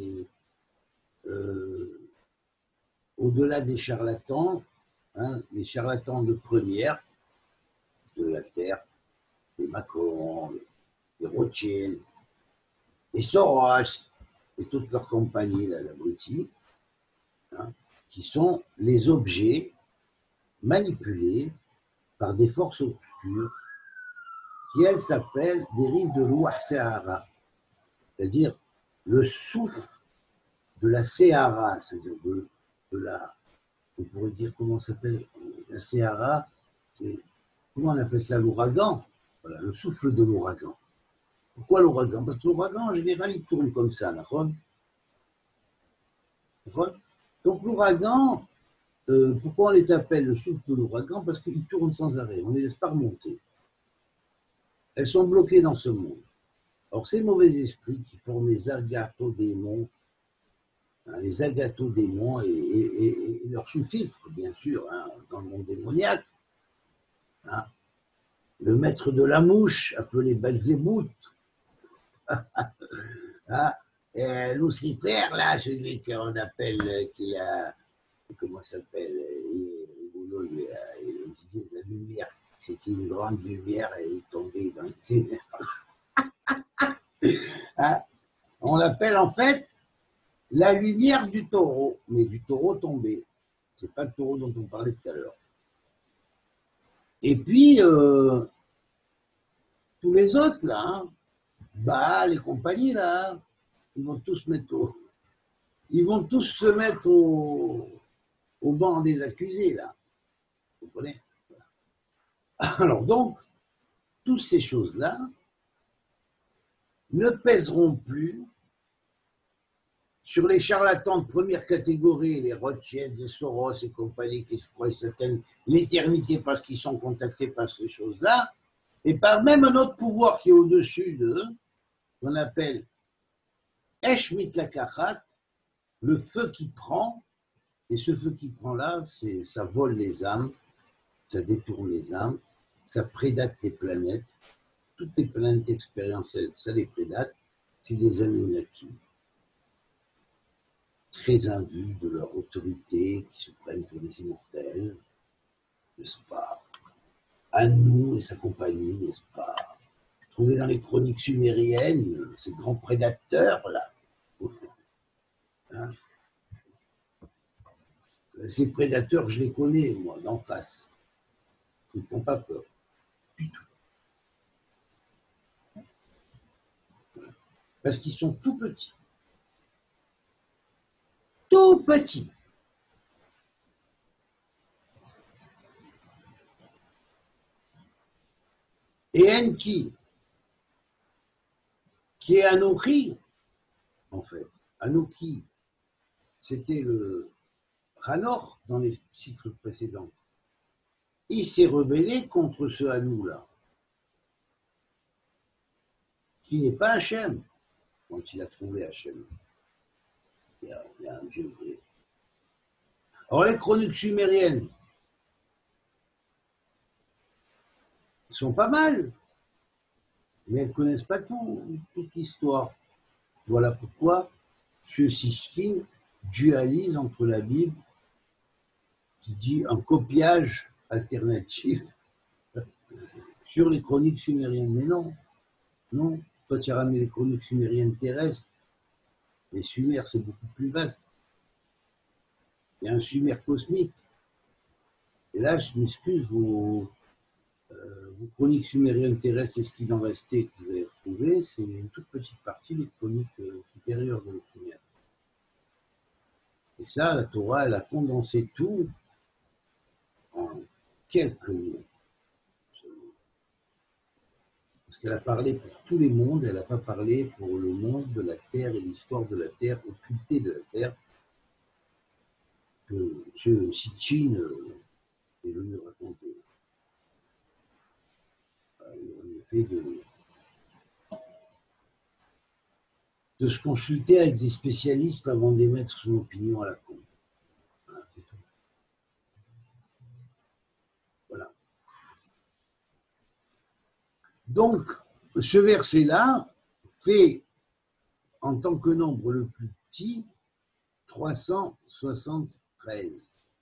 au-delà des charlatans, hein, les charlatans de première, de la terre, les Macron, les Rothschild, les Soros et toute leur compagnie, l'abruti, hein, qui sont les objets manipulés par des forces obscures qui, elles, s'appellent des rives de l'Ouah Sehara, c'est-à-dire le souffle de la Sehara, c'est-à-dire de la, on pourrait dire comment ça s'appelle, la Sehara, comment on appelle ça, l'ouragan, voilà, le souffle de l'ouragan. Pourquoi l'ouragan? Parce que l'ouragan, en général, il tourne comme ça, d'accord? Donc l'ouragan, pourquoi on les appelle le souffle de l'ouragan? Parce qu'ils tournent sans arrêt, on ne les laisse pas remonter. Elles sont bloquées dans ce monde. Alors ces mauvais esprits qui forment les agathodémons, les agathodémons et leurs sous-fifres, bien sûr, hein, dans le monde démoniaque, hein, le maître de la mouche, appelé Belzébout, hein, Lucifer, là, celui qu'on appelle, qui a, comment ça s'appelle, la lumière, c'était une grande lumière, elle est tombée dans les ténèbres. Hein, on l'appelle en fait la lumière du taureau, mais du taureau tombé. C'est pas le taureau dont on parlait tout à l'heure. Et puis, tous les autres, là, hein, Baal et compagnie, là, ils vont tous se mettre au banc des accusés, là. Vous comprenez? Alors donc, toutes ces choses-là ne pèseront plus sur les charlatans de première catégorie, les Rothschild, les Soros et compagnie qui se croient certaines l'éternité parce qu'ils sont contactés par ces choses-là, et par même un autre pouvoir qui est au-dessus d'eux, qu'on appelle Esh Mitlakachat, le feu qui prend, et ce feu qui prend là, ça vole les âmes, ça détourne les âmes, ça prédate les planètes, toutes les planètes expérientielles, ça les prédate, c'est des Anunnaki, très imbus de leur autorité, qui se prennent pour des immortels, n'est-ce pas? Anu et sa compagnie, n'est-ce pas? Trouvés dans les chroniques sumériennes, ces grands prédateurs, là. Hein? Ces prédateurs, je les connais, moi, d'en face. Ils ne font pas peur. Du tout. Parce qu'ils sont tout petits. Tout petits. Et Enki, qui est Anoki, en fait. Anoki, c'était le Ranor dans les cycles précédents. Il s'est rebellé contre ce Hanou-là, qui n'est pas Hachem, quand il a trouvé Hachem. Il y a un Dieu vrai. Alors les chroniques sumériennes, elles sont pas mal, mais elles ne connaissent pas toute l'histoire. Voilà pourquoi M. Sishkin dualise entre la Bible, qui dit un copiage alternatif sur les chroniques sumériennes. Mais non, non. Toi, tu as ramené les chroniques sumériennes terrestres. Les Sumères, c'est beaucoup plus vaste. Il y a un Sumer cosmique. Et là, je m'excuse, vos chroniques sumériennes terrestres, c'est ce qu'il en restait que vous avez retrouvé. C'est une toute petite partie des chroniques supérieures de Sumer. Et ça, la Torah, elle a condensé tout en quelques mots. Parce qu'elle a parlé pour tous les mondes, elle n'a pas parlé pour le monde de la Terre et l'histoire de la Terre, occultée de la Terre, que M. Sitchin est venu raconter. Le fait de se consulter avec des spécialistes avant d'émettre son opinion à la con. Voilà, c'est tout. Voilà. Donc, ce verset-là fait, en tant que nombre le plus petit, 373.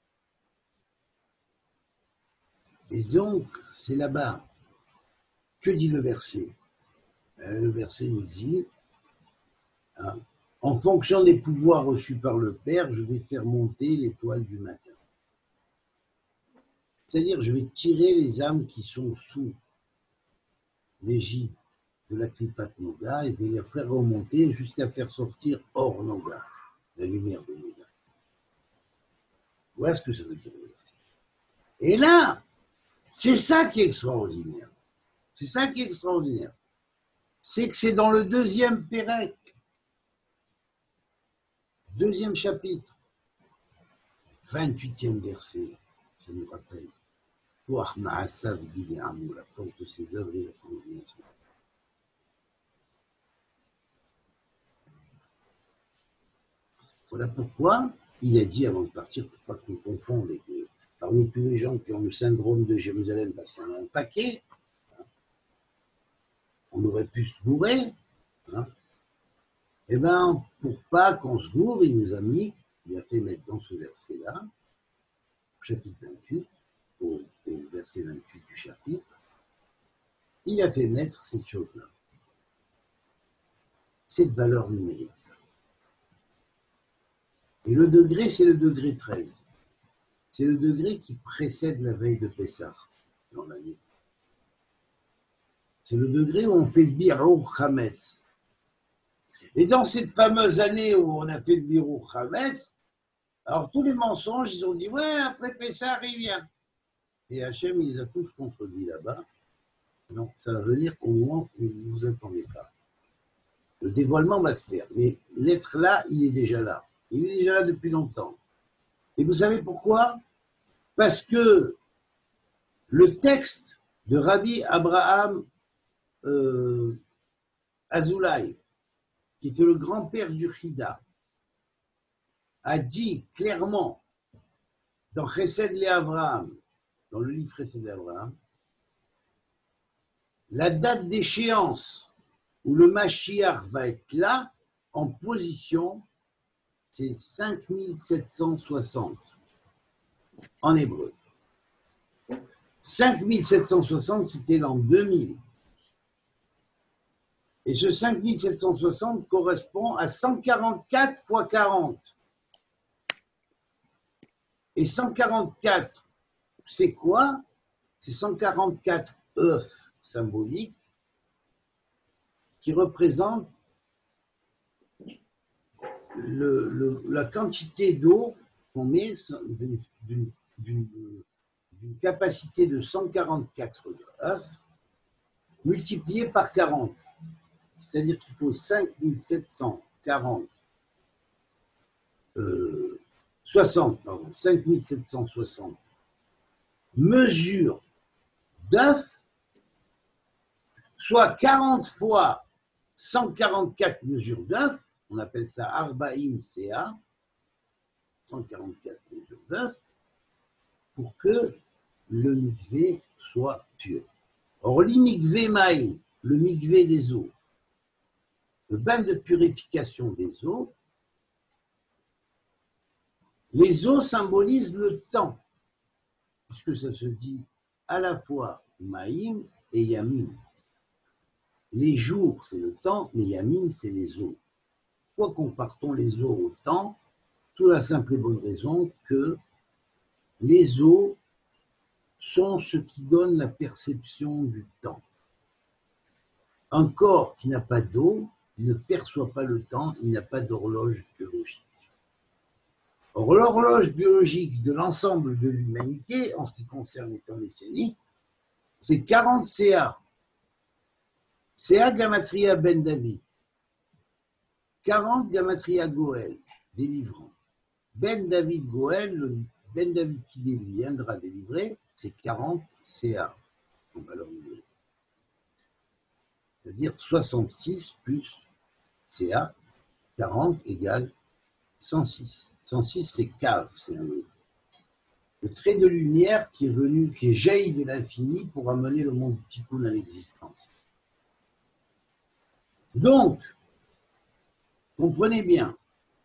Et donc, c'est là-bas. Que dit le verset? Le verset nous dit, hein, en fonction des pouvoirs reçus par le Père, je vais faire monter l'étoile du matin. C'est-à-dire, je vais tirer les âmes qui sont sous l'égide de la Klipat Noga et de les faire remonter jusqu'à faire sortir hors Noga, la lumière de Noga. Voilà ce que ça veut dire le verset. Et là, c'est ça qui est extraordinaire. C'est ça qui est extraordinaire. C'est que c'est dans le deuxième Pérec, deuxième chapitre, 28e verset, ça nous rappelle. La force de ses œuvres et la coordination. Voilà pourquoi il a dit avant de partir, pour pas qu'on confonde, et que parmi tous les gens qui ont le syndrome de Jérusalem, parce qu'il y en a un paquet, hein, on aurait pu se bourrer, hein, et bien, pour pas qu'on se bourre, il nous a mis, il a fait mettre dans ce verset-là, chapitre 28, au verset 28 du chapitre, il a fait mettre cette chose-là, cette valeur numérique. Et le degré, c'est le degré 13. C'est le degré qui précède la veille de Pessah dans l'année. C'est le degré où on fait le Birur Hametz. Et dans cette fameuse année où on a fait le Birur Hametz, alors tous les mensonges, ils ont dit, ouais, après Pessah, il vient. Et Hachem, il les a tous contredits là-bas. Non, ça va venir au moment où vous ne vous attendez pas. Le dévoilement va se faire. Mais l'être là, il est déjà là. Il est déjà là depuis longtemps. Et vous savez pourquoi? Parce que le texte de Rabbi Abraham Azoulay, qui était le grand-père du Chida, a dit clairement dans Chesed le Abraham, dans le livre Chesed le Abraham, la date d'échéance où le Mashiach va être là, en position, c'est 5760 en hébreu. 5760, c'était l'an 2000. Et ce 5760 correspond à 144 fois 40. Et 144, c'est quoi? C'est 144 œufs symboliques qui représentent la quantité d'eau qu'on met d'une capacité de 144 œufs multiplié par 40. C'est-à-dire qu'il faut 5760 mesures d'œufs, soit 40 fois 144 mesures d'œufs, on appelle ça Arbaïm CA, 144 mesures d'œufs, pour que le mikvé soit pur. Or, l'imikvé maïm, le mikvé des eaux, le bain de purification des eaux, les eaux symbolisent le temps, puisque ça se dit à la fois maïm et yamim. Les jours, c'est le temps, mais yamim, c'est les eaux. Pourquoi comparons les eaux au temps? Pour la simple et bonne raison que les eaux sont ce qui donne la perception du temps. Un corps qui n'a pas d'eau ne perçoit pas le temps, il n'a pas d'horloge biologique. Or, l'horloge biologique de l'ensemble de l'humanité, en ce qui concerne les temps messianiques, c'est 40 CA. CA Gamatria Ben David. 40 Gamatria Goël, délivrant. Ben David Goël, Ben David qui viendra délivrer, c'est 40 CA. C'est-à-dire 66 plus CA, 40 égale 106. 106, c'est cave, c'est le trait de lumière qui est venu, qui est jailli de l'infini pour amener le monde du tikkun à l'existence. Donc, comprenez bien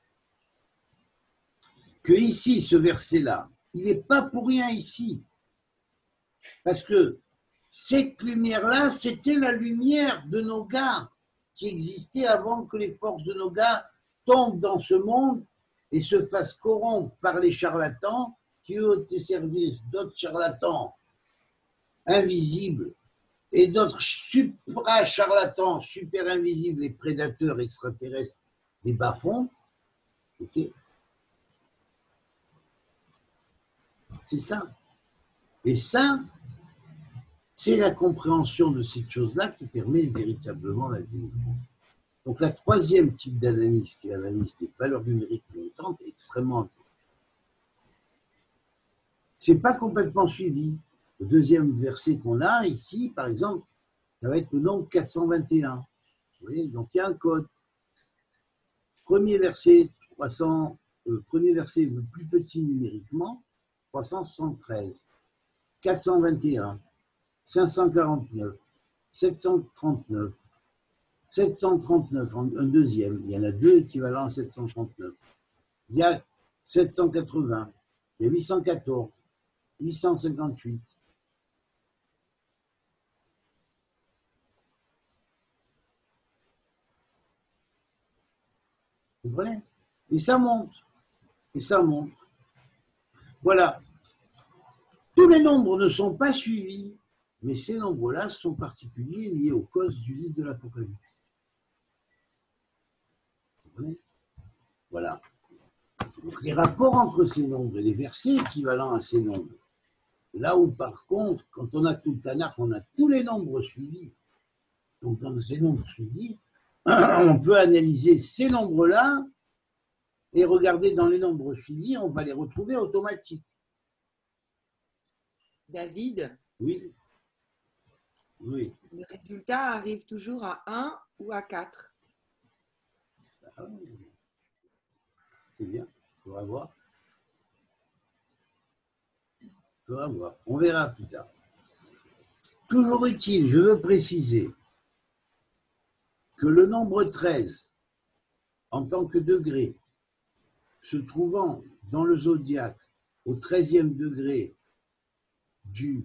que ici, ce verset-là, il n'est pas pour rien ici. Parce que cette lumière-là, c'était la lumière de nos gars qui existait avant que les forces de nos gars tombent dans ce monde et se fassent corrompre par les charlatans qui eux étaient servis d'autres charlatans invisibles et d'autres supra-charlatans, super invisibles, les prédateurs extraterrestres des bas-fonds. Okay. C'est ça. Et ça, c'est la compréhension de cette chose-là qui permet véritablement la délivrance. Donc, la troisième type d'analyse, qui est l'analyse des valeurs numériques longtemps, est extrêmement importante. Ce n'est pas complètement suivi. Le deuxième verset qu'on a ici, par exemple, ça va être le nombre 421. Vous voyez, donc il y a un code. Premier verset, premier verset le plus petit numériquement, 373, 421, 549, 739, 739, un deuxième, il y en a deux équivalents à 739. Il y a 780, il y a 814, 858. Vous comprenez? Et ça monte, et ça monte. Voilà. Tous les nombres ne sont pas suivis, mais ces nombres-là sont particuliers liés aux causes du livre de l'Apocalypse. Voilà. Donc, les rapports entre ces nombres et les versets équivalents à ces nombres. Là où, par contre, quand on a tout le Tanakh, on a tous les nombres suivis. Donc, dans ces nombres suivis, on peut analyser ces nombres-là et regarder dans les nombres suivis, on va les retrouver automatiques. David, Oui. Oui. le résultat arrive toujours à 1 ou à 4. Ah oui. C'est bien, il faudra voir. Il faudra voir. On verra plus tard. Toujours utile, je veux préciser que le nombre 13, en tant que degré, se trouvant dans le zodiaque au 13e degré du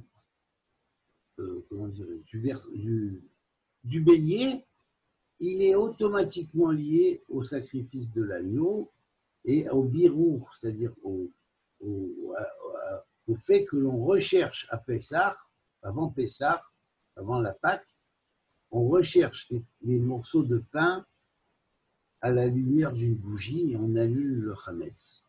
bélier, il est automatiquement lié au sacrifice de l'agneau et au birour, c'est-à-dire au fait que l'on recherche à Pessah, avant la Pâque, on recherche les morceaux de pain à la lumière d'une bougie et on allume le Hametz.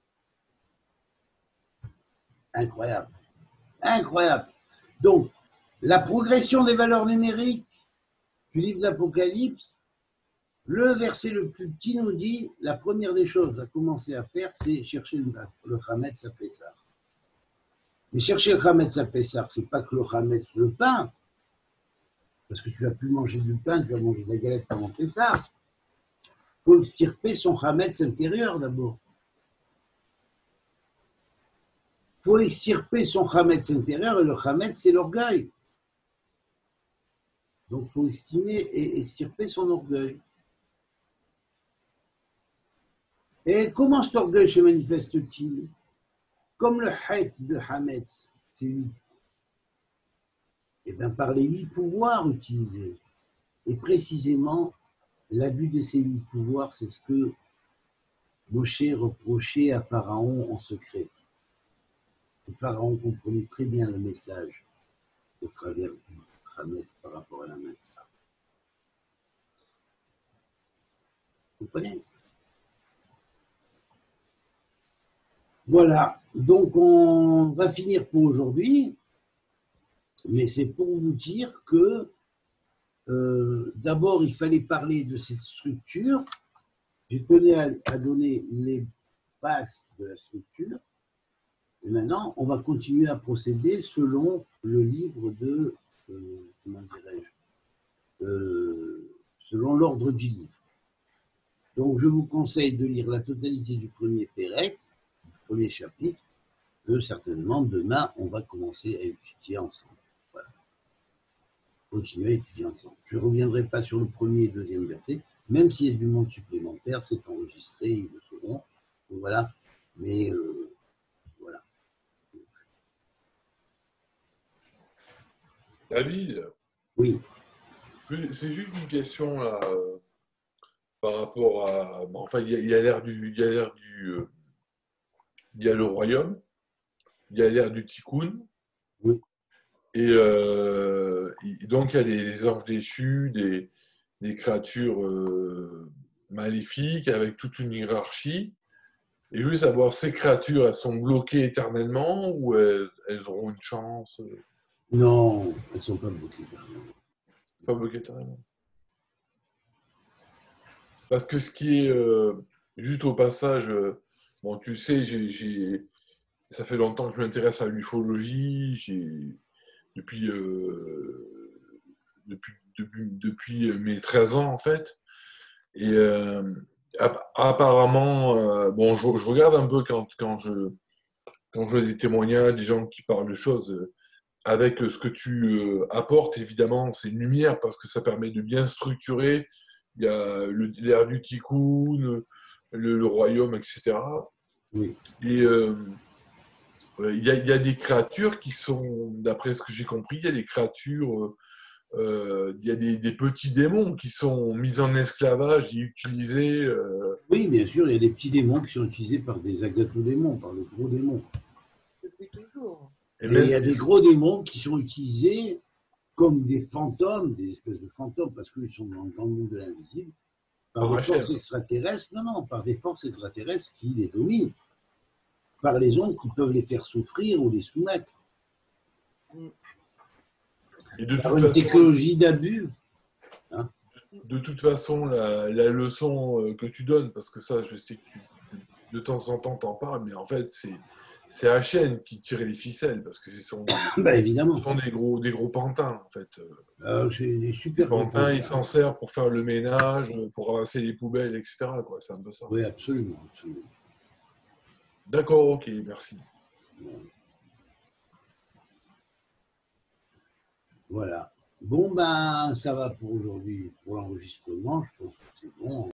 Incroyable. Incroyable. Donc, la progression des valeurs numériques du livre d'Apocalypse, le verset le plus petit nous dit, la première des choses à commencer à faire, c'est chercher le Hametz à Pessah. Mais chercher le Hametz à Pessah, c'est pas que le Hametz, le pain, parce que tu vas plus manger du pain, tu vas manger de la galette pendant Pessah. Il faut extirper son Hametz intérieur d'abord. Il faut extirper son Hametz intérieur, et le Hametz, c'est l'orgueil. Donc, il faut estimer et extirper son orgueil. Et comment cet orgueil se manifeste-t-il? Comme le Haït de Hametz, c'est 8. Et bien, par les 8 pouvoirs utilisés. Et précisément, l'abus de ces 8 pouvoirs, c'est ce que Moshe reprochait à Pharaon en secret. Et Pharaon comprenait très bien le message au travers du Hametz par rapport à la Matzah. Vous comprenez? Voilà, donc on va finir pour aujourd'hui, mais c'est pour vous dire que d'abord il fallait parler de cette structure. Je tenais à donner les bases de la structure, et maintenant on va continuer à procéder selon le livre de, comment dirais-je, selon l'ordre du livre. Donc je vous conseille de lire la totalité du premier Pérec, premier chapitre, que certainement demain on va commencer à étudier ensemble. Voilà. Continuer à étudier ensemble. Je ne reviendrai pas sur le premier et deuxième verset, même s'il y a du monde supplémentaire, c'est enregistré, ils le sauront. Donc voilà. Mais voilà. David, Oui. c'est juste une question là, par rapport à. Enfin, il y a l'air du. Il y a le royaume, il y a l'ère du Tikkun, Oui. et donc il y a des anges déchus, des créatures maléfiques avec toute une hiérarchie. Et je voulais savoir, ces créatures, elles sont bloquées éternellement ou elles auront une chance? Non, elles ne sont pas bloquées éternellement. Pas bloquées éternellement. Parce que ce qui est, juste au passage, bon, tu sais, ça fait longtemps que je m'intéresse à l'ufologie, depuis, depuis mes 13 ans, en fait. Et apparemment, bon, je regarde un peu quand je vois des témoignages, des gens qui parlent de choses, avec ce que tu apportes, évidemment, c'est une lumière, parce que ça permet de bien structurer. Il y a l'ère du Tikkun, le royaume, etc. Oui. Et il y a des créatures qui sont, d'après ce que j'ai compris, il y a des créatures, il y a des petits démons qui sont mis en esclavage et utilisés. Oui, bien sûr, il y a des petits démons qui sont utilisés par des agathodémons, par le gros démon. Depuis toujours. Et il y a des gros démons qui sont utilisés comme des fantômes, des espèces de fantômes, parce qu'ils sont dans le monde de l'invisible, par des forces extraterrestres, par des forces extraterrestres qui les dominent, par les ondes qui peuvent les faire souffrir ou les soumettre. Et de par une technologie d'abus. Hein. De toute façon, la leçon que tu donnes, parce que ça, je sais que de temps en temps t'en parles, mais en fait, c'est HN qui tirait les ficelles, parce que ce sont évidemment. des gros pantins, en fait. C'est des super pantins, ils s'en servent pour faire le ménage, pour ramasser les poubelles, etc. C'est un peu ça. Oui, absolument. D'accord, ok, merci. Voilà. Bon, ben, ça va pour aujourd'hui, pour l'enregistrement. Je pense que c'est bon.